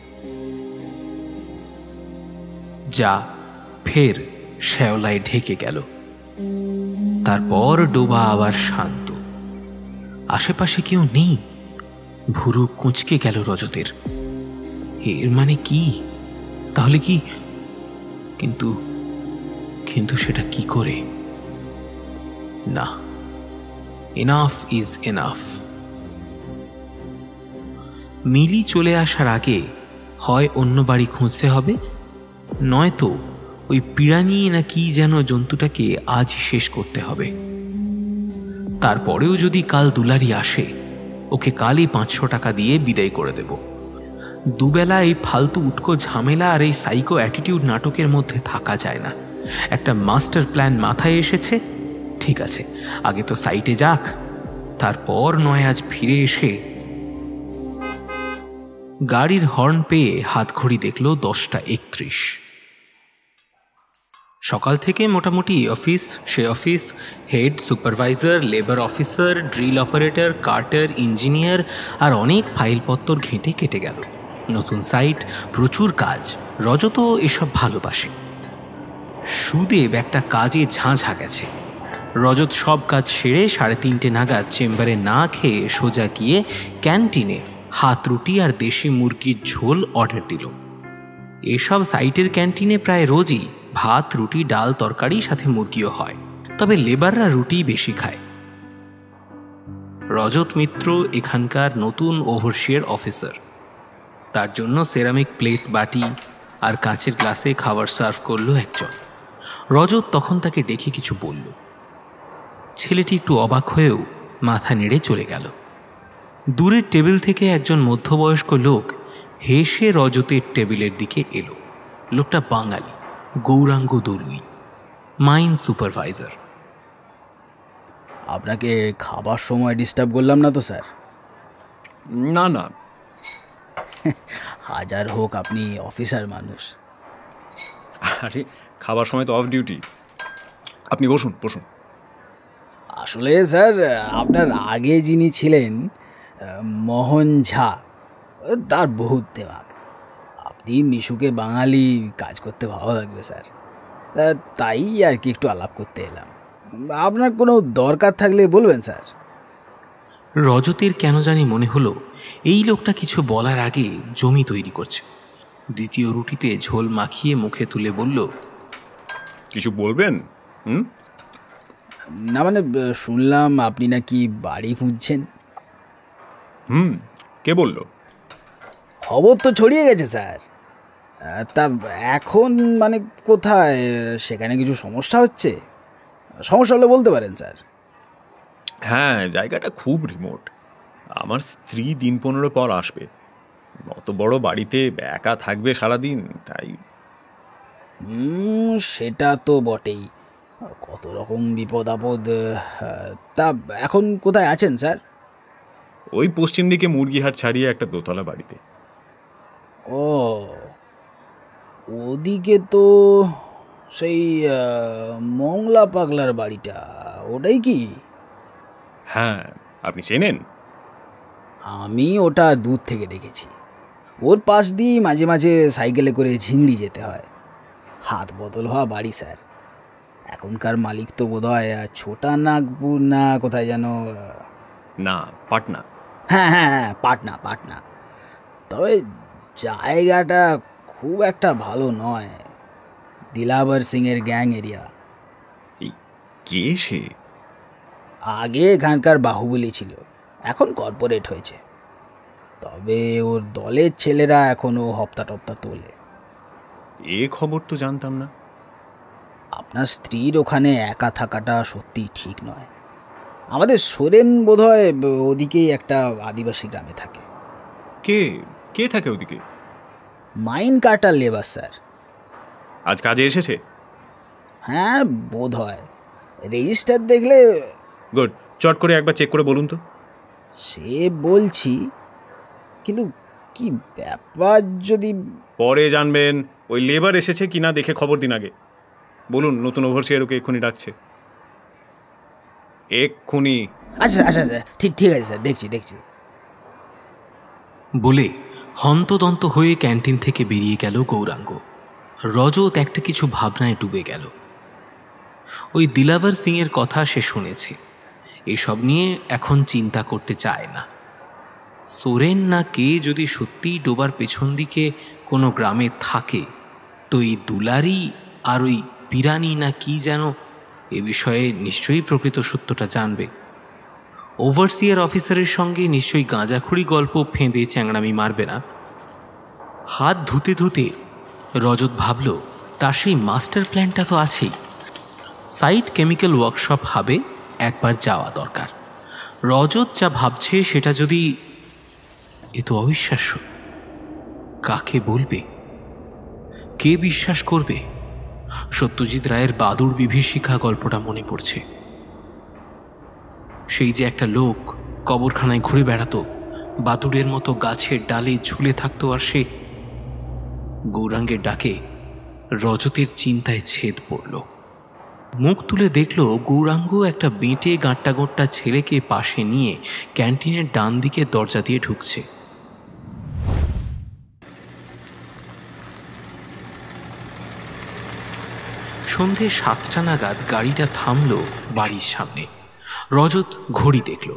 C: যা ফের শ্যাওলায় ঢেকে গেল। তারপর ডোবা আবার শান্ত। আশেপাশে কেউ নেই। ভুরু কুঁচকে গেল রজতের। এর মানে কি? তাহলে কি? কিন্তু কিন্তু সেটা কি করে? না, এনাফ ইজ এনাফ। মিলি চলে আসার আগে হয় অন্য বাড়ি খুঁজতে হবে, নয়তো ওই পিরানি না কি যেন জন্তুটাকে আজ শেষ করতে হবে। তারপরেও যদি কাল দুলারি আসে, ওকে কালই পাঁচশো টাকা দিয়ে বিদায় করে দেব। দুবেলা এই ফালতু উটকো ঝামেলা আর এই সাইকো অ্যাটিটিউড নাটকের মধ্যে থাকা যায় না। একটা মাস্টার প্ল্যান মাথায় এসেছে, ঠিক আছে, আগে তো সাইটে যাক, তারপর নয় আজ ফিরে এসে। গাড়ির হর্ন পেয়ে হাতঘড়ি দেখল দশটা একত্রিশ। সকাল থেকে মোটামুটি অফিস, সে office, head, supervisor, labour officer, drill operator, cutter, engineer আর অনেক ফাইলপত্তর ঘেঁটে কেটে গেল। নতুন সাইট, প্রচুর কাজ। রজত এসব ভালোবাসে। সুদেব একটা কাজে ঝাঁঝা গেছে। রজত সব কাজ সেরে সাড়ে তিনটে নাগাদ চেম্বারে না খেয়ে সোজা গিয়ে ক্যান্টিনে হাত রুটি আর দেশি মুরগির ঝোল অর্ডার দিল। এসব সাইটের ক্যান্টিনে প্রায় রোজই ভাত, রুটি, ডাল, তরকারি, সাথে মুরগিও হয়, তবে লেবাররা রুটি বেশি খায়। রজত মিত্র এখানকার নতুন ওভারসিয়ার অফিসার। তার জন্য সেরামিক প্লেট, বাটি আর কাঁচের গ্লাসে খাবার সার্ভ করলো একজন। রজত তখন তাকে ডেকে কিছু বলল। ছেলেটি একটু অবাক হয়েও মাথা নেড়ে চলে গেল। দূরের টেবিল থেকে একজন মধ্যবয়স্ক লোক হেসে রজতের টেবিলের দিকে এলো। লোকটা বাঙালি, গৌরাঙ্গ দলুই, মাইন সুপারভাইজার।
F: আপনাকে খাবার সময় ডিস্টার্ব করলাম না তো স্যার?
D: না না,
F: হাজার হোক আপনি অফিসার মানুষ।
D: আরে খাবার সময় তো অফ ডিউটি। আপনি বসুন বসুন।
F: আসলে স্যার, আপনার আগে যিনি ছিলেন মোহন ঝা, তার বহুত দেমাগ। আপনি মিশুকে বাঙালি, কাজ করতে ভালো লাগবে স্যার, তাই আর কি একটু আলাপ করতে এলাম। আপনার কোনো দরকার থাকলে বলবেন স্যার।
C: রজতের কেন জানি মনে হলো এই লোকটা কিছু বলার আগে জমি তৈরি করছে। দ্বিতীয় রুটিতে ঝোল মাখিয়ে মুখে তুলে বলল,
D: কিছু বলবেন? হুম
F: না মানে, শুনলাম আপনি নাকি বাড়ি খুঁজছেন।
D: হুম কে বলল?
F: খবর তো ছড়িয়ে গেছে স্যার। তা এখন মানে কোথায়? সেখানে কিছু সমস্যা হচ্ছে? সমস্যা হলে বলতে পারেন স্যার।
D: হ্যাঁ, জায়গাটা খুব রিমোট। আমার স্ত্রী দিন পনেরো পর আসবে। অত বড় বাড়িতে একা থাকবে সারাদিন, তাই।
F: হুম সেটা তো বটেই, কত রকম বিপদ আপদ। তা এখন কোথায় আছেন স্যার?
D: ওই পশ্চিম দিকে মুরগিহাট ছাড়িয়ে একটা দোতলা বাড়িতে।
F: ও, ওদিকে তো সেই মংলা পাগলার বাড়িটা, ওটাই কি?
D: হ্যাঁ, আপনি চেনেন?
F: আমি ওটা দূর থেকে দেখেছি। ওর পাশ দিয়ে মাঝে মাঝে সাইকেলে করে ঝিংড়ি যেতে হয়। হাত বদল হওয়া বাড়ি স্যার। এখনকার মালিক তো বোধ হয় ছোটা নাগপুর না কোথায় যেন।
D: না, পাটনা।
F: হ্যাঁ হ্যাঁ হ্যাঁ পাটনা পাটনা। তবে জায়গাটা খুব একটা ভালো নয়। দিলাবর সিংয়ের গ্যাং এরিয়া।
D: কে সে?
F: আগে এখানকার বাহুবলী ছিল, এখন কর্পোরেট হয়েছে। তবে ওর দলের ছেলেরা এখনও হপ্তা টপ্তা তোলে।
D: এ খবর তো জানতাম না।
F: আপনার স্ত্রীর ওখানে একা থাকাটা সত্যি ঠিক নয়। আমাদের সোরেন বোধহয় ওদিকেই একটা আদিবাসী গ্রামে থাকে।
D: কে কে থাকে ওদিকে?
F: Mine cutter labour sir.
D: আজ কাজে এসেছে?
F: হ্যাঁ বোধ হয়, রেজিস্টার দেখলে।
D: গুড, চট করে একবার চেক করে বলুন তো।
F: সে বলছি, কিন্তু কি ব্যাপার যদি।
D: পরে জানবেন। ওই লেবার এসেছে কিনা দেখে খবর দিন আগে। বলুন নতুন ওভারসিয়ার ওকে এক্ষুনি ডাকছে। এক্ষুনি।
F: আচ্ছা আচ্ছা আচ্ছা ঠিক ঠিক আছে স্যার, দেখছি দেখছি।
C: বলে হন্তদন্ত হয়ে ক্যান্টিন থেকে বেরিয়ে গেল গৌরাঙ্গ। রজত একটা কিছু ভাবনায় ডুবে গেল। ওই দিলাবর সিংয়ের কথা সে শুনেছে, এসব নিয়ে এখন চিন্তা করতে চায় না। সোরেন না কে যদি সত্যিই ডোবার পেছন দিকে কোনো গ্রামে থাকে, তো এই দুলারি আর ওই পিরানি না কি যেন, এ বিষয়ে নিশ্চয়ই প্রকৃত সত্যটা জানবে। ওভারসিয়ার অফিসারের সঙ্গে নিশ্চয়ই গাঁজাখুরি গল্প ফেঁদে চ্যাংড়ামি মারবে না। হাত ধুতে ধুতে রজত ভাবল, তার সেই মাস্টার প্ল্যানটা তো আছেই। সাইট কেমিক্যাল ওয়ার্কশপ হাবে একবার যাওয়া দরকার। রজত যা ভাবছে সেটা যদি, এ তো অবিশ্বাস্য। কাকে বলবে? কে বিশ্বাস করবে? সত্যজিৎ রায়ের বাদুড় বিভীষিকা গল্পটা মনে পড়ছে। সেই যে একটা লোক কবরখানায় ঘুরে বেড়াতো, বাদুড়ের মতো গাছের ডালে ঝুলে থাকতো, আর সে। গৌরাঙ্গের ডাকে রজতের চিন্তায় ছেদ পড়ল। মুখ তুলে দেখল গৌরাঙ্গ একটা বেঁটে গাঁট্টা গোট্টা ছেলেকে পাশে নিয়ে ক্যান্টিনের ডান দিকে দরজা দিয়ে ঢুকছে। সন্ধে সাতটা নাগাদ গাড়িটা থামল বাড়ির সামনে। রজত ঘড়ি দেখল।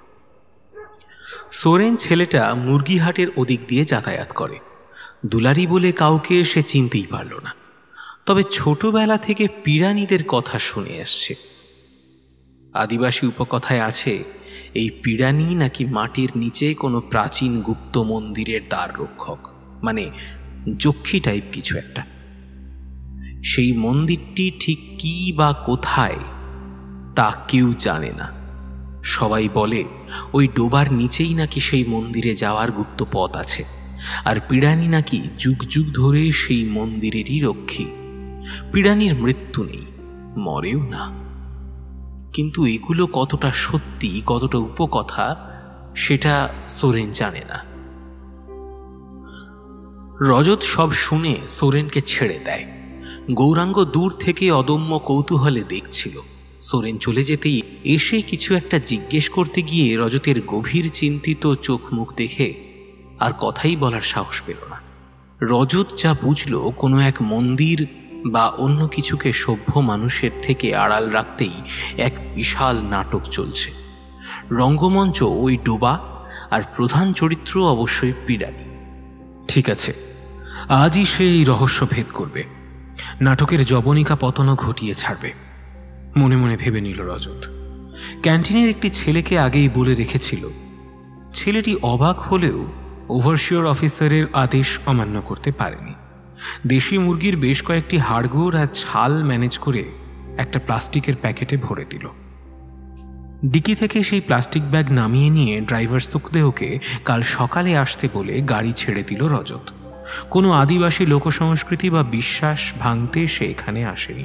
C: সোরেন ছেলেটা মুরগিহাটের ওদিক দিয়ে যাতায়াত করে। দুলারি বলে কাউকে সে চিনতেই পারল না, তবে ছোটবেলা থেকে পিরানিদের কথা শুনে আসছে। আদিবাসী উপকথায় আছে এই পিরানি নাকি মাটির নিচে কোনো প্রাচীন গুপ্ত মন্দিরের দ্বার রক্ষক, মানে যক্ষী টাইপ কিছু একটা। সেই মন্দিরটি ঠিক কি বা কোথায় তা কেউ জানে না। সবাই বলে ওই ডোবার নিচেই নাকি সেই মন্দিরে যাওয়ার গুপ্ত পথ আছে, আর পিরানি নাকি যুগ যুগ ধরে সেই মন্দিরেরই রক্ষী। পিরানির মৃত্যু নেই, মরেও না, কিন্তু এগুলো কতটা সত্যি কতটা উপকথা সেটা সোরেন জানে না। রজত সব শুনে সোরেনকে ছেড়ে দেয়। গৌরাঙ্গ দূর থেকে অদম্য কৌতূহলে দেখছিল। সোরেন চলে যেতেই এসে কিছু একটা জিজ্ঞেস করতে গিয়ে রজতের গভীর চিন্তিত চোখ মুখ দেখে আর কথাই বলার সাহস পেল না। রজত যা বুঝল, কোনো এক মন্দির বা অন্য কিছুকে সভ্য মানুষের থেকে আড়াল রাখতেই এক বিশাল নাটক চলছে। রঙ্গমঞ্চ ওই ডোবা, আর প্রধান চরিত্র অবশ্যই পিরানি। ঠিক আছে, আজই সে এই রহস্য ভেদ করবে, নাটকের জবনিকা পতনও ঘটিয়ে ছাড়বে, মনে মনে ভেবে নিল রজত। ক্যান্টিনের একটি ছেলেকে আগেই বলে রেখেছিল। ছেলেটি অবাক হলেও ওভারশিওর অফিসারের আদেশ অমান্য করতে পারেনি। দেশি মুরগির বেশ কয়েকটি হাড়গোড় আর ছাল ম্যানেজ করে একটা প্লাস্টিকের প্যাকেটে ভরে দিল। ডিকি থেকে সেই প্লাস্টিক ব্যাগ নামিয়ে নিয়ে ড্রাইভার সুখদেহকে কাল সকালে আসতে বলে গাড়ি ছেড়ে দিল রজত। কোনো আদিবাসী লোকসংস্কৃতি বা বিশ্বাস ভাঙতে সে এখানে আসেনি।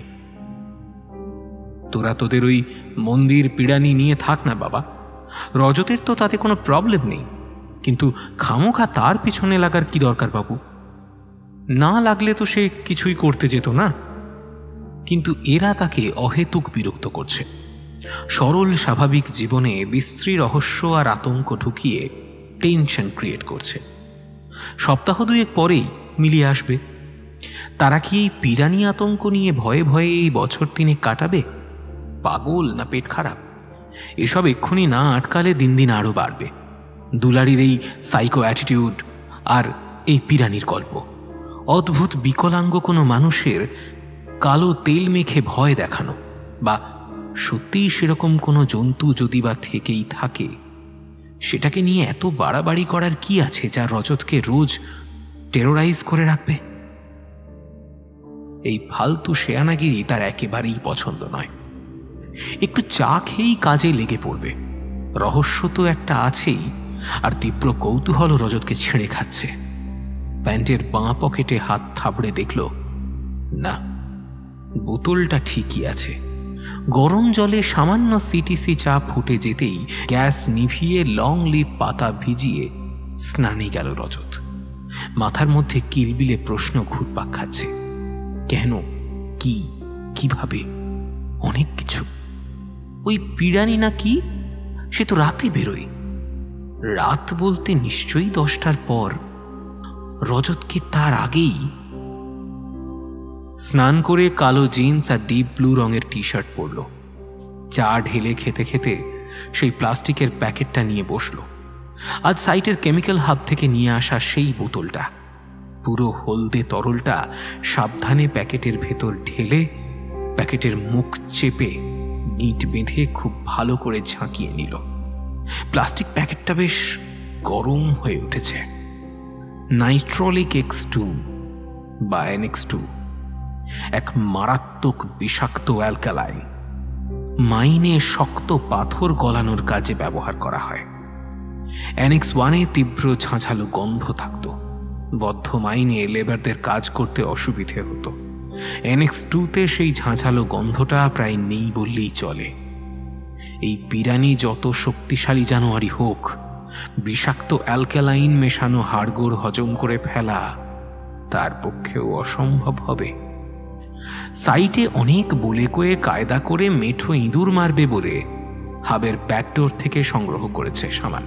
C: তোরা তোদের ওই মন্দির পিরানি নিয়ে থাক না বাবা, রজতের তো তাতে কোনো প্রবলেম নেই, কিন্তু খামোখা তার পিছনে লাগার কি দরকার বাবু? না লাগলে তো সে কিছুই করতে যেত না। কিন্তু এরা তাকে অহেতুক বিরক্ত করছে। সরল স্বাভাবিক জীবনে বিশ্রী রহস্য আর আতঙ্ক ঢুকিয়ে টেনশন ক্রিয়েট করছে। সপ্তাহ দুয়েক পরেই মিলিয়ে আসবে। তারা কি এই পিরানি আতঙ্ক নিয়ে ভয়ে ভয়ে এই বছর তিনে কাটাবে? পাগল না পেট খারাপ? এসব এক্ষুনি না আটকালে দিন দিন আরও বাড়বে। দুলারির এই সাইকো অ্যাটিটিউড আর এই পিরানির গল্প, অদ্ভুত বিকলাঙ্গ কোনো মানুষের কালো তেল মেখে ভয় দেখানো, বা সত্যিই সেরকম কোনো জন্তু যদি বা থেকেই থাকে, সেটাকে নিয়ে এত বাড়াবাড়ি করার কি আছে যা রজতকে রোজ টেরোরাইজ করে রাখবে? এই ফালতু শেয়ানাগিরি তার একেবারেই পছন্দ নয়। একটু চা খেয়েই কাজে লেগে পড়বে। রহস্য তো একটা আছেই, আর তীব্র কৌতূহল রজতকে ছেড়ে খাচ্ছে। প্যান্টের বাঁ পকেটে হাত থাবড়ে দেখল, না, বোতলটা ঠিকই আছে। গরম জলে সামান্য সিটিসি চা ফুটে যেতেই গ্যাস নিভিয়ে লং লিপ পাতা ভিজিয়ে স্নানে গেল রজত। মাথার মধ্যে কিলবিলে প্রশ্ন ঘুরপাক খাচ্ছে। কেন, কি, কিভাবে, অনেক কিছু। ওই পিরানি না কি, সে তো রাতে বেরোয়। রাত বলতে নিশ্চয়ই দশটার পর। রজতকে তার আগেই। স্নান করে কালো জিন্স আর ডিপ ব্লু রঙের টি শার্ট পরল। চা ঢেলে খেতে খেতে সেই প্লাস্টিকের প্যাকেটটা নিয়ে বসল। আজ সাইটের কেমিক্যাল হাব থেকে নিয়ে আসা সেই বোতলটা, পুরো হলদে তরলটা সাবধানে প্যাকেটের ভেতর ঢেলে প্যাকেটের মুখ চেপে গিঁট বেঁধে খুব ভালো করে ঝাঁকিয়ে নিল। প্লাস্টিক প্যাকেটটা বেশ গরম হয়ে উঠেছে। নাইট্রলিক এক্স টু বা এনএক্স টু, এক মারাত্মক বিষাক্ত অ্যালকালাইন। মাইনে শক্ত পাথর গলানোর কাজে ব্যবহার করা হয়। এনএক্স ওয়ানে তীব্র ঝাঁঝালো গন্ধ থাকত। বদ্ধ মাইনে লেবারদের কাজ করতে অসুবিধে হতো। এনএক্স টুতে সেই ঝাঁঝালো গন্ধটা প্রায় নেই বললেই চলে। এই পিরানি যত শক্তিশালী জানোয়ারই হোক, বিষাক্ত অ্যালকালাইন মেশানো হাড়গোড় হজম করে ফেলা তার পক্ষেও অসম্ভব হবে। সাইটে অনেক বলে কয়ে কায়দা করে মেঠো ইঁদুর মারবে বলে হাবের ব্যাকডোর থেকে সংগ্রহ করেছে সামান্য।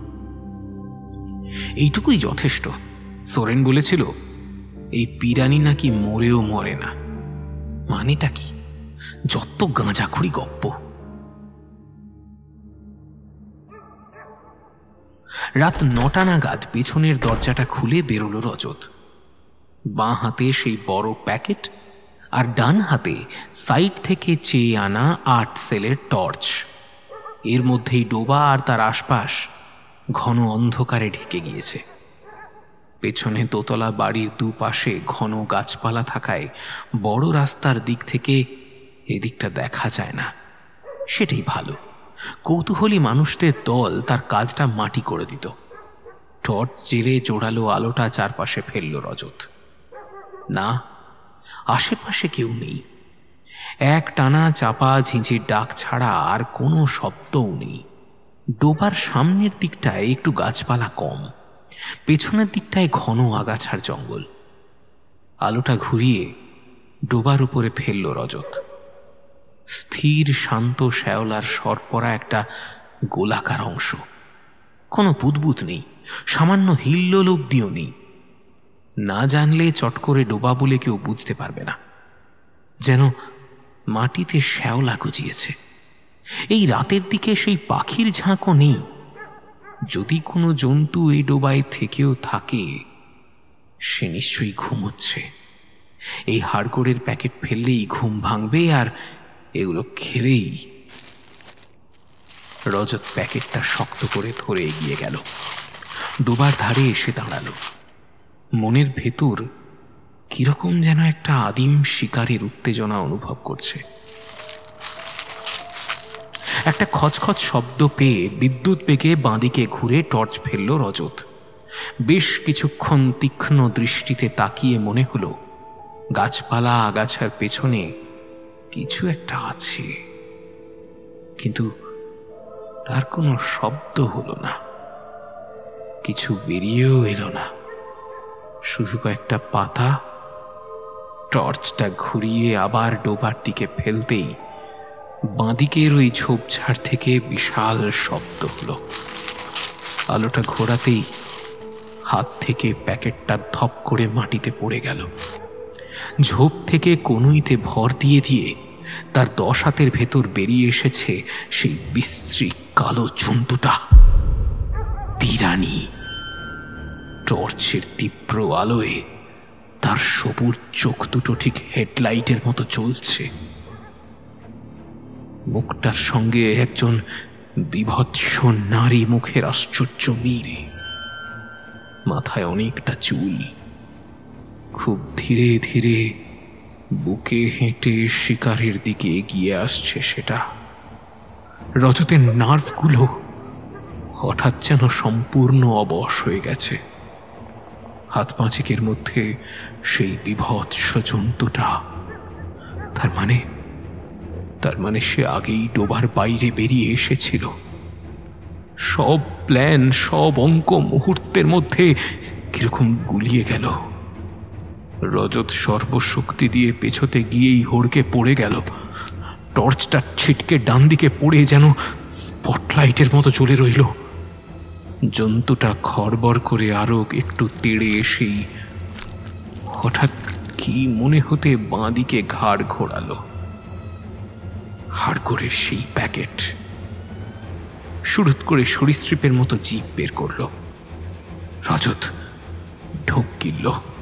C: এইটুকুই যথেষ্ট। সোরেন বলেছিল এই পিরানি নাকি মরেও মরে না। মানেটা কি? যত গাঁজাখুরি গপ্প। রাত নটা নাগাদ পেছনের দরজাটা খুলে বেরোলো রজত। বাঁ হাতে সেই বড় প্যাকেট, আর ডান হাতে সাইড থেকে চেয়ে আনা আট সেলের টর্চ। এর মধ্যেই ডোবা আর তার আশপাশ ঘন অন্ধকারে ঢেকে গিয়েছে। পেছনে দোতলা বাড়ির দুপাশে ঘন গাছপালা থাকায় বড় রাস্তার দিক থেকে এদিকটা দেখা যায় না। সেটাই ভালো। কৌতূহলী মানুষদের দল তার কাজটা মাটি করে দিত। টর্চ জেলে জোরালো আলোটা চারপাশে ফেলল রজত। না, আশেপাশে কেউ নেই। এক টানা চাপা ঝিঁঝির ডাক ছাড়া আর কোনো শব্দও নেই। ডোবার সামনের দিকটায় একটু গাছপালা কম, পেছনের দিকটায় ঘন আগাছার জঙ্গল। আলোটা ঘুরিয়ে ডোবার উপরে ফেলল রজত। স্থির শান্ত শ্যাওলার সরপরা একটা গোলাকার অংশ। কোনো বুদবুদ নেই, সামান্য হিল্লোল অব্দিও নেই। না জানলে চট করে ডোবা বলে কেউ বুঝতে পারবে না। যেন মাটিতে শ্যাওলা গজিয়েছে। এই রাতের দিকে সেই পাখির ঝাঁকও নেই। যদি কোনো জন্তু এই ডোবায় থেকেও থাকে, সে নিশ্চয়ই ঘুমোচ্ছে। এই হাড়গোড়ের প্যাকেট ফেললেই ঘুম ভাঙবে, আর এগুলো খেলেই। রজত প্যাকেটটা শক্ত করে ধরে এগিয়ে গেল। ডোবার ধারে এসে দাঁড়ালো। মনের ভেতর কিরকম যেন একটা আদিম শিকারের উত্তেজনা অনুভব করছে। একটা খচখচ শব্দ পেয়ে বিদ্যুৎ বেগে বাঁদিকে ঘুরে টর্চ ফেলল রজত। বেশ কিছুক্ষণ তীক্ষ্ণ দৃষ্টিতে তাকিয়ে মনে হলো গাছপালা আগাছার পেছনে কিছু একটা আছে, কিন্তু তার কোনো শব্দ হলো না, কিছু বেরিয়েও এলো না। শুধু কয়েকটা পাতা। টর্চটা ঘুরিয়ে আবার ডোবার দিকে ফেলতেই বাঁদিকের ওই ঝোপঝাড় থেকে বিশাল শব্দ হলো। আলোটা ঘোরাতেই হাত থেকে প্যাকেটটা ধপ করে মাটিতে পড়ে গেল। ঝোপ থেকে কনুইতে ভর দিয়ে দিয়ে তার দশ হাতের ভেতর বেরিয়ে এসেছে সেই বিশ্রী কালো জন্তুটা, পিরানি। টর্চের তীব্র আলোয় তার সবুজ চোখ দুটো ঠিক হেডলাইটের মতো জ্বলছে। মুখটার সঙ্গে একজন বিভৎস নারী মুখের আশ্চর্য মিল। মাথায় অনেকটা চুল। খুব ধীরে ধীরে বুকে হেঁটে শিকারের দিকে এগিয়ে আসছে সেটা। রজতের নার্ভগুলো হঠাৎ যেন সম্পূর্ণ অবশ হয়ে গেছে। হাত পাঁচিকের মধ্যে সেই বিভৎস জন্তুটা। তার মানে তার মানে সে আগেই ডোবার বাইরে বেরিয়ে এসেছিল। সব প্ল্যান, সব অঙ্ক মুহূর্তের মধ্যে কিরকম গুলিয়ে গেল। রজত সর্বশক্তি দিয়ে পেছতে গিয়েই হড়কে পড়ে গেল। টর্চটা ছিটকে ডান দিকে পড়ে যেন স্পটলাইটের মতো জ্বলে রইল। জন্তুটা খড়বড় করে আরো একটু তেড়ে এসেই হঠাৎ কি মনে হতে বাঁ দিকে ঘাড় ঘোরালো। হাড়গোড়ের সেই প্যাকেট। শুরুত করে সরীসৃপের মতো জিভ বের করল। রজত ঢোক গিলল।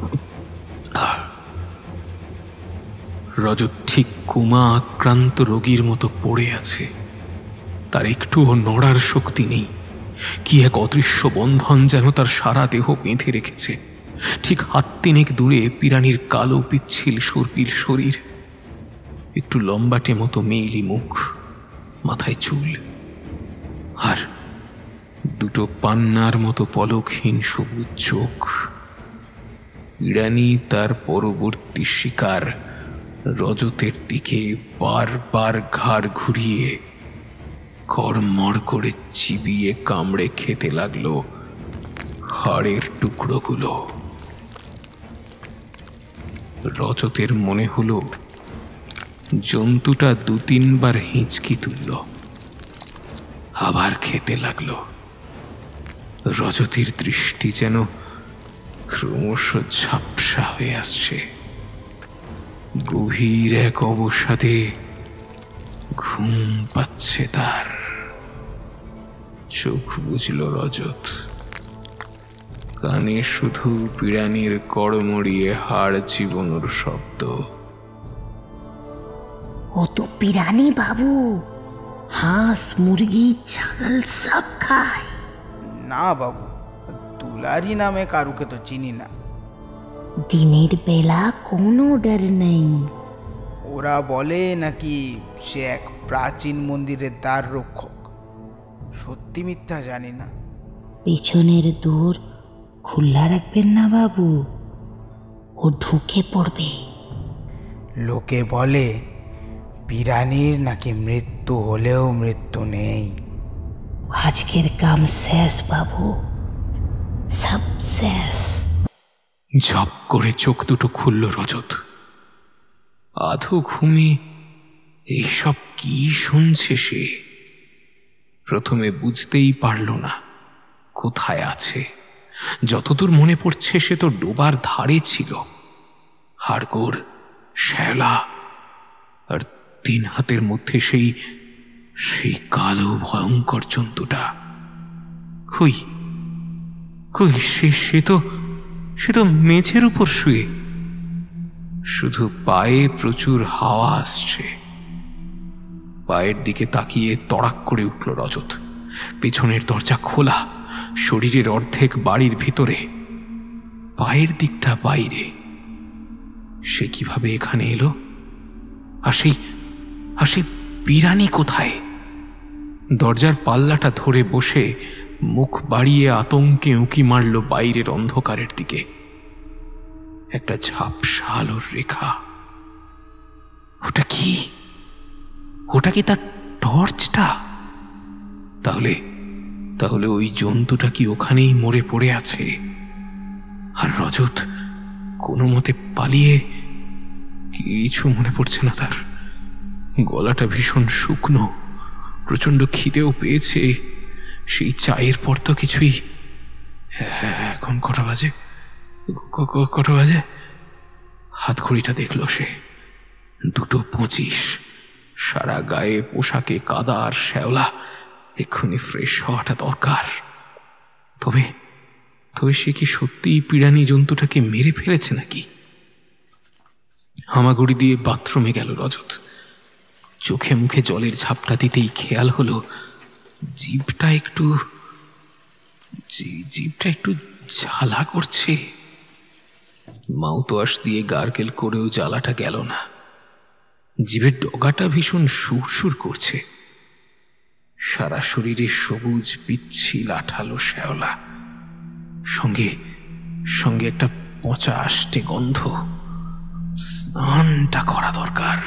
C: রজত ঠিক কোমা আক্রান্ত রোগীর মতো পড়ে আছে। তার একটুও নড়ার শক্তি নেই। কি এক অদৃশ্য বন্ধন যেন তার সারা দেহ বেঁধে রেখেছে। ঠিক হাত তিনেক দূরে পিরানির কালো পিচ্ছিল সর্পিল শরীর, একটু লম্বাটে মতো মেয়েলি মুখ, মাথায় চুল, আর দুটো পান্নার মতো পলকহীন সবুজ চোখ। পিরানি তার পরবর্তী শিকার রজতের দিকে বারবার ঘাড় ঘুরিয়ে কড়মড় করে চিবিয়ে কামড়ে খেতে লাগলো হাড়ের টুকরোগুলো। রজতের মনে হলো জন্তুটা দু তিনবার হিঁচকি তুলল, আবার খেতে লাগলো। রজতের দৃষ্টি যেন ক্রমশ ঝাপসা হয়ে আসছে। গভীর এক অবসাদে ঘুম পাচ্ছে তার। চোখ বুঝল রজত, কানে শুধু পিরানির কড়মড়িয়ে হাড় চিবনোর শব্দ।
B: ও তো পিরানি বাবু, হাঁস মুরগি ছাগল সব খায়।
E: না বাবু, দুলারি নামে কারুকে তো চিনি না।
B: দিনের বেলা কোনো ডর নেই।
E: ওরা বলে নাকি সে এক প্রাচীন মন্দিরের দ্বার রক্ষক। সত্যি মিথ্যা জানি না।
B: পেছনের দূর খোলা রাখবেন না বাবু, ও ঢুকে পড়বে।
E: লোকে বলে পিরানির নাকি মৃত্যু হলেও মৃত্যু নেই।
B: আজকের কাম শেষ বাবু, সব শেষ।
C: ঝপ করে চোখ দুটো খুলল রজত। আধো ঘুমে এইসব কি শুনছে সে? প্রথমে বুঝতেই পারল না কোথায় আছে। যতদূর মনে পড়ছে সে তো ডোবার ধারে ছিল। হাড়গোড়, শ্যাওলা আর তিন হাতের মধ্যে সেই সেই কালো ভয়ঙ্কর জন্তুটা। কই কই সে সে তো সে তো মেঝের উপর শুয়ে। শুধু পায়ে প্রচুর হাওয়া আসছে। পায়ের দিকে তাকিয়ে তড়াক করে উঠল রজত। পেছনের দরজা খোলা, শরীরের অর্ধেক বাড়ির ভিতরে, পায়ের দিকটা বাইরে। সে কিভাবে এখানে এলো? আর সেই আর সেই পিরানি কোথায়? দরজার পাল্লাটা ধরে বসে মুখ বাড়িয়ে আতঙ্কে উঁকি মারল বাইরের অন্ধকারের দিকে। একটা ঝাপসা আলোর রেখা। ওটা কি? ওটা কি তার টর্চটা? তাহলে তাহলে ওই জন্তুটা কি ওখানেই মরে পড়ে আছে? আর রজত কোনো মতে পালিয়ে? কিছু মনে পড়ছে না তার। গলাটা ভীষণ শুকনো, প্রচন্ড খিদেও পেয়েছে। সেই চায়ের পর তো কিছুই। এখন কটা বাজে? কটা বাজে? হাত ঘড়িটা দেখল সে। দুটো পঁচিশ। সারা গায়ে পোশাকে কাদা আর শ্যাওলা। এক্ষুনি ফ্রেশ হওয়াটা দরকার। তবে তবে সে কি সত্যিই পিরানি জন্তুটাকে মেরে ফেলেছে নাকি? হামাগুড়ি দিয়ে বাথরুমে গেল রজত। চোখে মুখে জলের ঝাপটা দিতেই খেয়াল হলো জিভটা একটু জিভটা একটু জ্বালা করছে। মাউথওয়াশ দিয়ে গার্গেল করেও জ্বালাটা গেল না। জিভের ডগাটা ভীষণ সুরসুর করছে। সারা শরীরে সবুজ পিচ্ছিল আঠালো শ্যাওলা, সঙ্গে সঙ্গে একটা পচা আষ্টে গন্ধ। স্নানটা করা দরকার,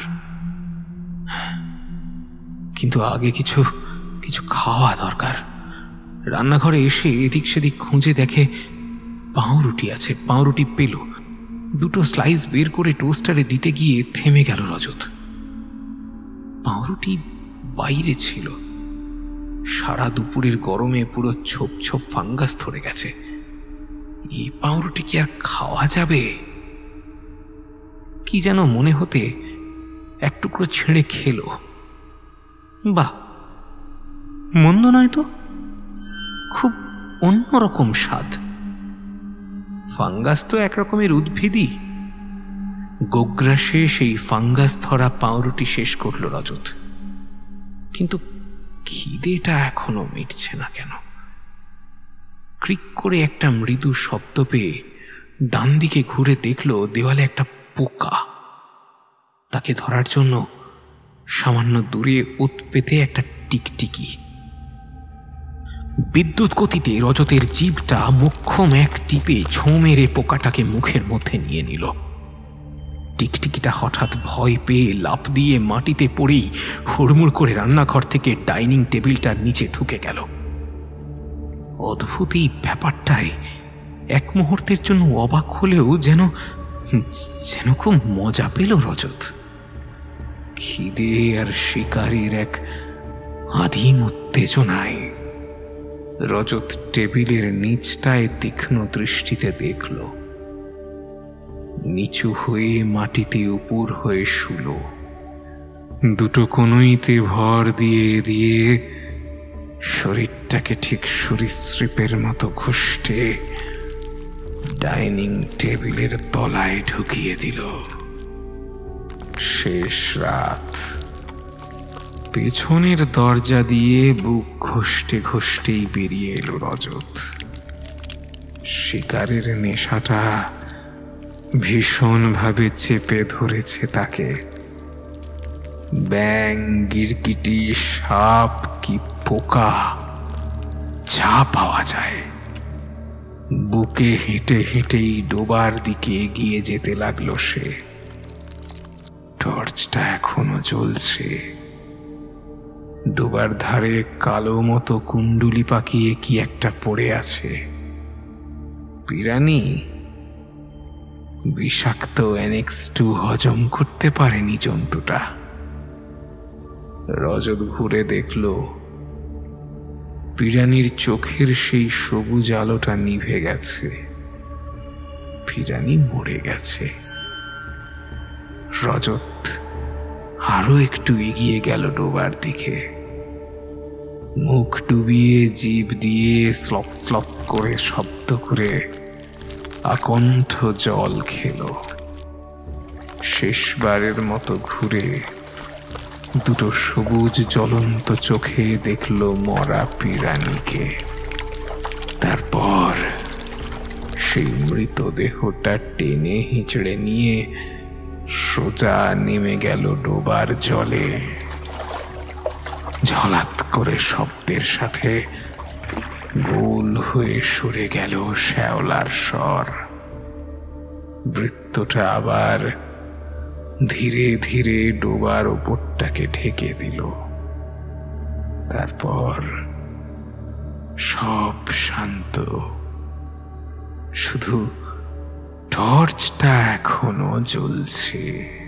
C: কিন্তু আগে কিছু কিছু খাওয়া দরকার। রান্নাঘরে এসে এদিক সেদিক খুঁজে দেখে পাউরুটি আছে। পাউরুটি পেল। দুটো স্লাইস বের করে টোস্টারে দিতে গিয়ে থেমে গেল রজত। পাউরুটি বাইরে ছিল। সারা দুপুরের গরমে পুরো ছোপ ছোপ ফাঙ্গাস ধরে গেছে। এই পাউরুটি কি আর খাওয়া যাবে? কি যেন মনে হতে এক টুকরো ছেড়ে খেলো। বাহ, মন্দ নয় তো। খুব অন্যরকম স্বাদ। ফাঙ্গাস তো একরকমের উদ্ভিদই। গোগ্রাসে সেই ফাঙ্গাস ধরা পাউরুটি শেষ করল রজত। কিন্তু খিদেটা এখনো মিটছে না কেন? ক্রিক করে একটা মৃদু শব্দ পেয়ে ডান দিকে ঘুরে দেখল দেওয়ালে একটা পোকা। তাকে ধরার জন্য সামান্য দূরে ওত পেতে একটা টিকটিকি। বিদ্যুৎ গতিতে রজতের জিভটা মোক্ষম এক টিপে ছোঁ মেরে পোকাটাকে মুখের মধ্যে নিয়ে নিল। টিকটিকিটা হঠাৎ ভয় পেয়ে লাফ দিয়ে মাটিতে পড়েই হুড়মুড় করে রান্নাঘর থেকে ডাইনিং টেবিলটার নিচে ঢুকে গেল। অদ্ভুত এই ব্যাপারটায় এক মুহূর্তের জন্য অবাক হলেও যেন যেন খুব মজা পেল রজত। খিদে আর শিকারের এক আদিম উত্তেজনায় রজত টেবিলের নিচটায় তীক্ষ্ণ দৃষ্টিতে দেখল। নিচু হয়ে মাটিতে উপর হয়ে শুল। দুটো কনুইতে ভর দিয়ে দিয়ে শরীরটাকে ঠিক সরীসৃপের মতো ঘুষ্টে ডাইনিং টেবিলের তলায় ঢুকিয়ে দিল। শেষ রাত। পেছনের দরজা দিয়ে বুক ঘষ্টে ঘষ্টেই বেরিয়ে এলো রজত। শিকারের নেশাটা ভীষণভাবে চেপে ধরেছে তাকে। ব্যাং, গিরগিটি, সাপ কি পোকা যা পাওয়া যায়। বুকে হেঁটে হেঁটেই ডোবার দিকে এগিয়ে যেতে লাগলো সে। টর্চটা এখনো জ্বলছে। ডোবার ধারে কালো মতো কুণ্ডুলি পাকিয়ে কি একটা পড়ে আছে। পিরানি বিষাক্ত অ্যানেক্স টু হজম করতে পারেনি জন্তুটা। রজত ঘুরে দেখল পিরানির চোখের সেই সবুজ আলোটা নিভে গেছে। পিরানি মরে গেছে। রজত আরো একটু এগিয়ে গেল ডোবার দিকে। মুখ ডুবিয়ে জিভ দিয়ে স্লপ স্লপ করে শব্দ করে আকণ্ঠ জল খেল। শেষবারের মতো ঘুরে দুটো সবুজ জ্বলন্ত চোখে দেখল মরা পিরানিকে। তারপর সেই মৃতদেহটা টেনে হিঁচড়ে নিয়ে সোজা নেমে গেল ডোবার জলে। ঝলাত করে শব্দের সাথে গোল হয়ে সরে গেল শ্যাওলার স্বর। বৃত্তটা আবার ধীরে ধীরে ডোবার ওপরটাকে ঢেকে দিল। তারপর সব শান্ত, শুধু টর্চটা এখনো জ্বলছে।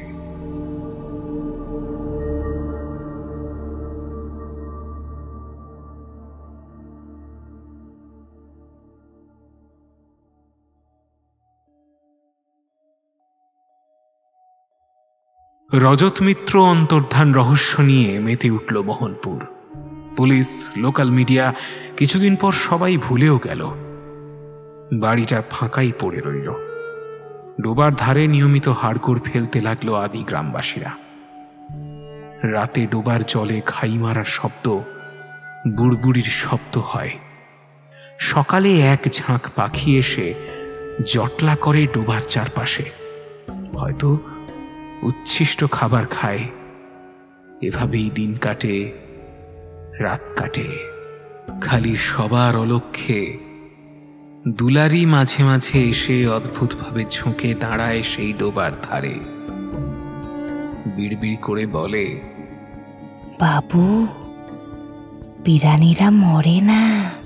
C: রজত মিত্র অন্তর্ধান রহস্য নিয়ে মেতে উঠল মোহনপুর। পুলিশ, লোকাল মিডিয়া কিছুদিন পর সবাই ভুলেও গেল। বাড়িটা ফাঁকাই পড়ে রইল। ডোবার ধারে নিয়মিত হাড়গোড় ফেলতে লাগলো আদি গ্রামবাসীরা। রাতে ডোবার জলে ঘাই মারার শব্দ বুড়বুড়ির শব্দ হয়। সকালে এক ঝাঁক পাখি এসে জটলা করে ডোবার চারপাশে, হয়তো উচ্ছিষ্ট খাবার খায়। এভাবেই দিন কাটে, রাত কাটে। খালি সবার অলক্ষ্যে দুলারি মাঝে মাঝে এসে অদ্ভুতভাবে ঝুঁকে দাঁড়ায় সেই ডোবার ধারে। বিড়বিড় করে বলে,
B: বাবু, পিরানিরা মরে না,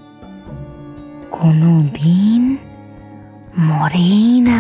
B: কোনো দিন মরেই না।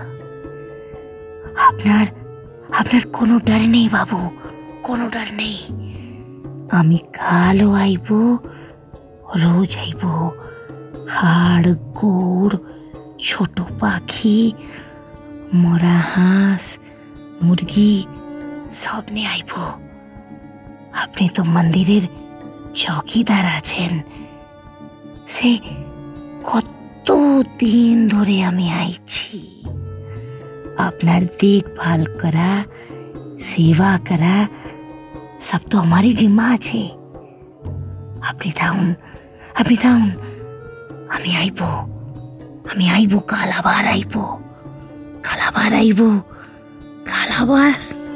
B: আপনার আপনার কোনো ডর নেই বাবু, কোনো ডর নেই। আমি কালও আইব, রোজ আইব। হাড় গোড়, ছোট পাখি, মরা হাঁস, মুরগি সব নিয়ে আইব। আপনি তো মন্দিরের চৌকিদার আছেন। সে কত দিন ধরে আমি আইছি। আপনার দেখভাল করা, সেবা করা সব তো আমারই জিম্মা আছে। আপনি থাকুন, আপনি থাকুন। আমি আইব, আমি আইব, কাল আবার আইব, কাল আবার আইব, কাল আবার।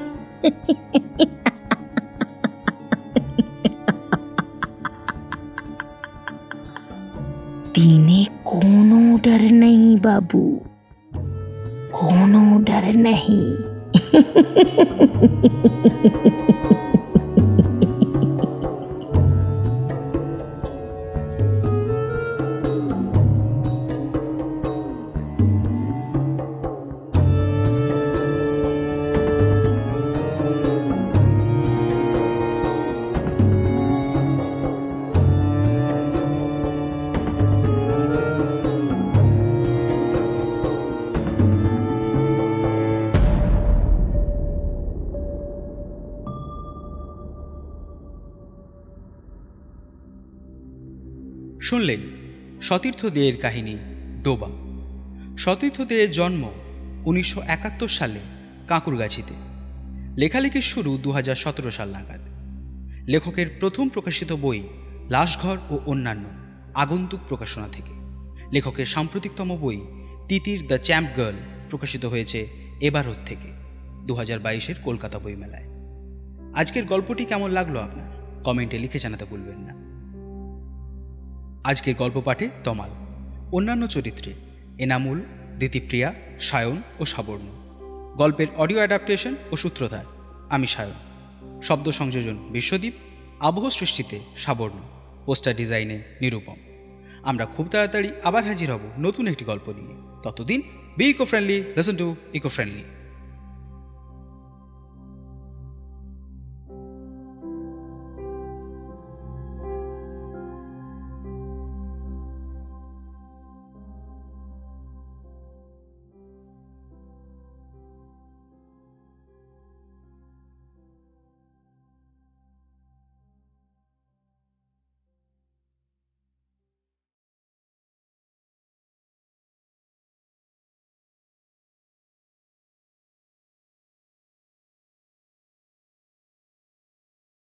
B: দিনে কোনো ডর নেই বাবু, কোনো ডর নেই।
A: শুনলেন সতীর্থ দেয়ের কাহিনী ডোবা। সতীর্থ দেয়ের জন্ম উনিশশো একাত্তর সালে কাঁকুরগাছিতে। লেখালেখির শুরু দু হাজার সতেরো সাল নাগাদ। লেখকের প্রথম প্রকাশিত বই লাশঘর ও অন্যান্য আগন্তুক প্রকাশনা থেকে। লেখকের সাম্প্রতিকতম বই তিতির দ্য চ্যাম্প গার্ল প্রকাশিত হয়েছে এবারত থেকে দু হাজার বাইশের কলকাতা বইমেলায়। আজকের গল্পটি কেমন লাগলো আপনার কমেন্টে লিখে জানাতে ভুলবেন না। আজকের গল্প পাঠে তমাল, অন্যান্য চরিত্রে এনামুল, দিতিপ্রিয়া, সায়ন ও সাবর্ণ। গল্পের অডিও অ্যাডাপ্টেশন ও সূত্রধার আমি সায়ন। শব্দ সংযোজন বিশ্বদীপ, আবহ সৃষ্টিতে সাবর্ণ, পোস্টার ডিজাইনে নিরুপম। আমরা খুব তাড়াতাড়ি আবার হাজির হব নতুন একটি গল্প নিয়ে। ততদিন be eco friendly, listen to eco friendly.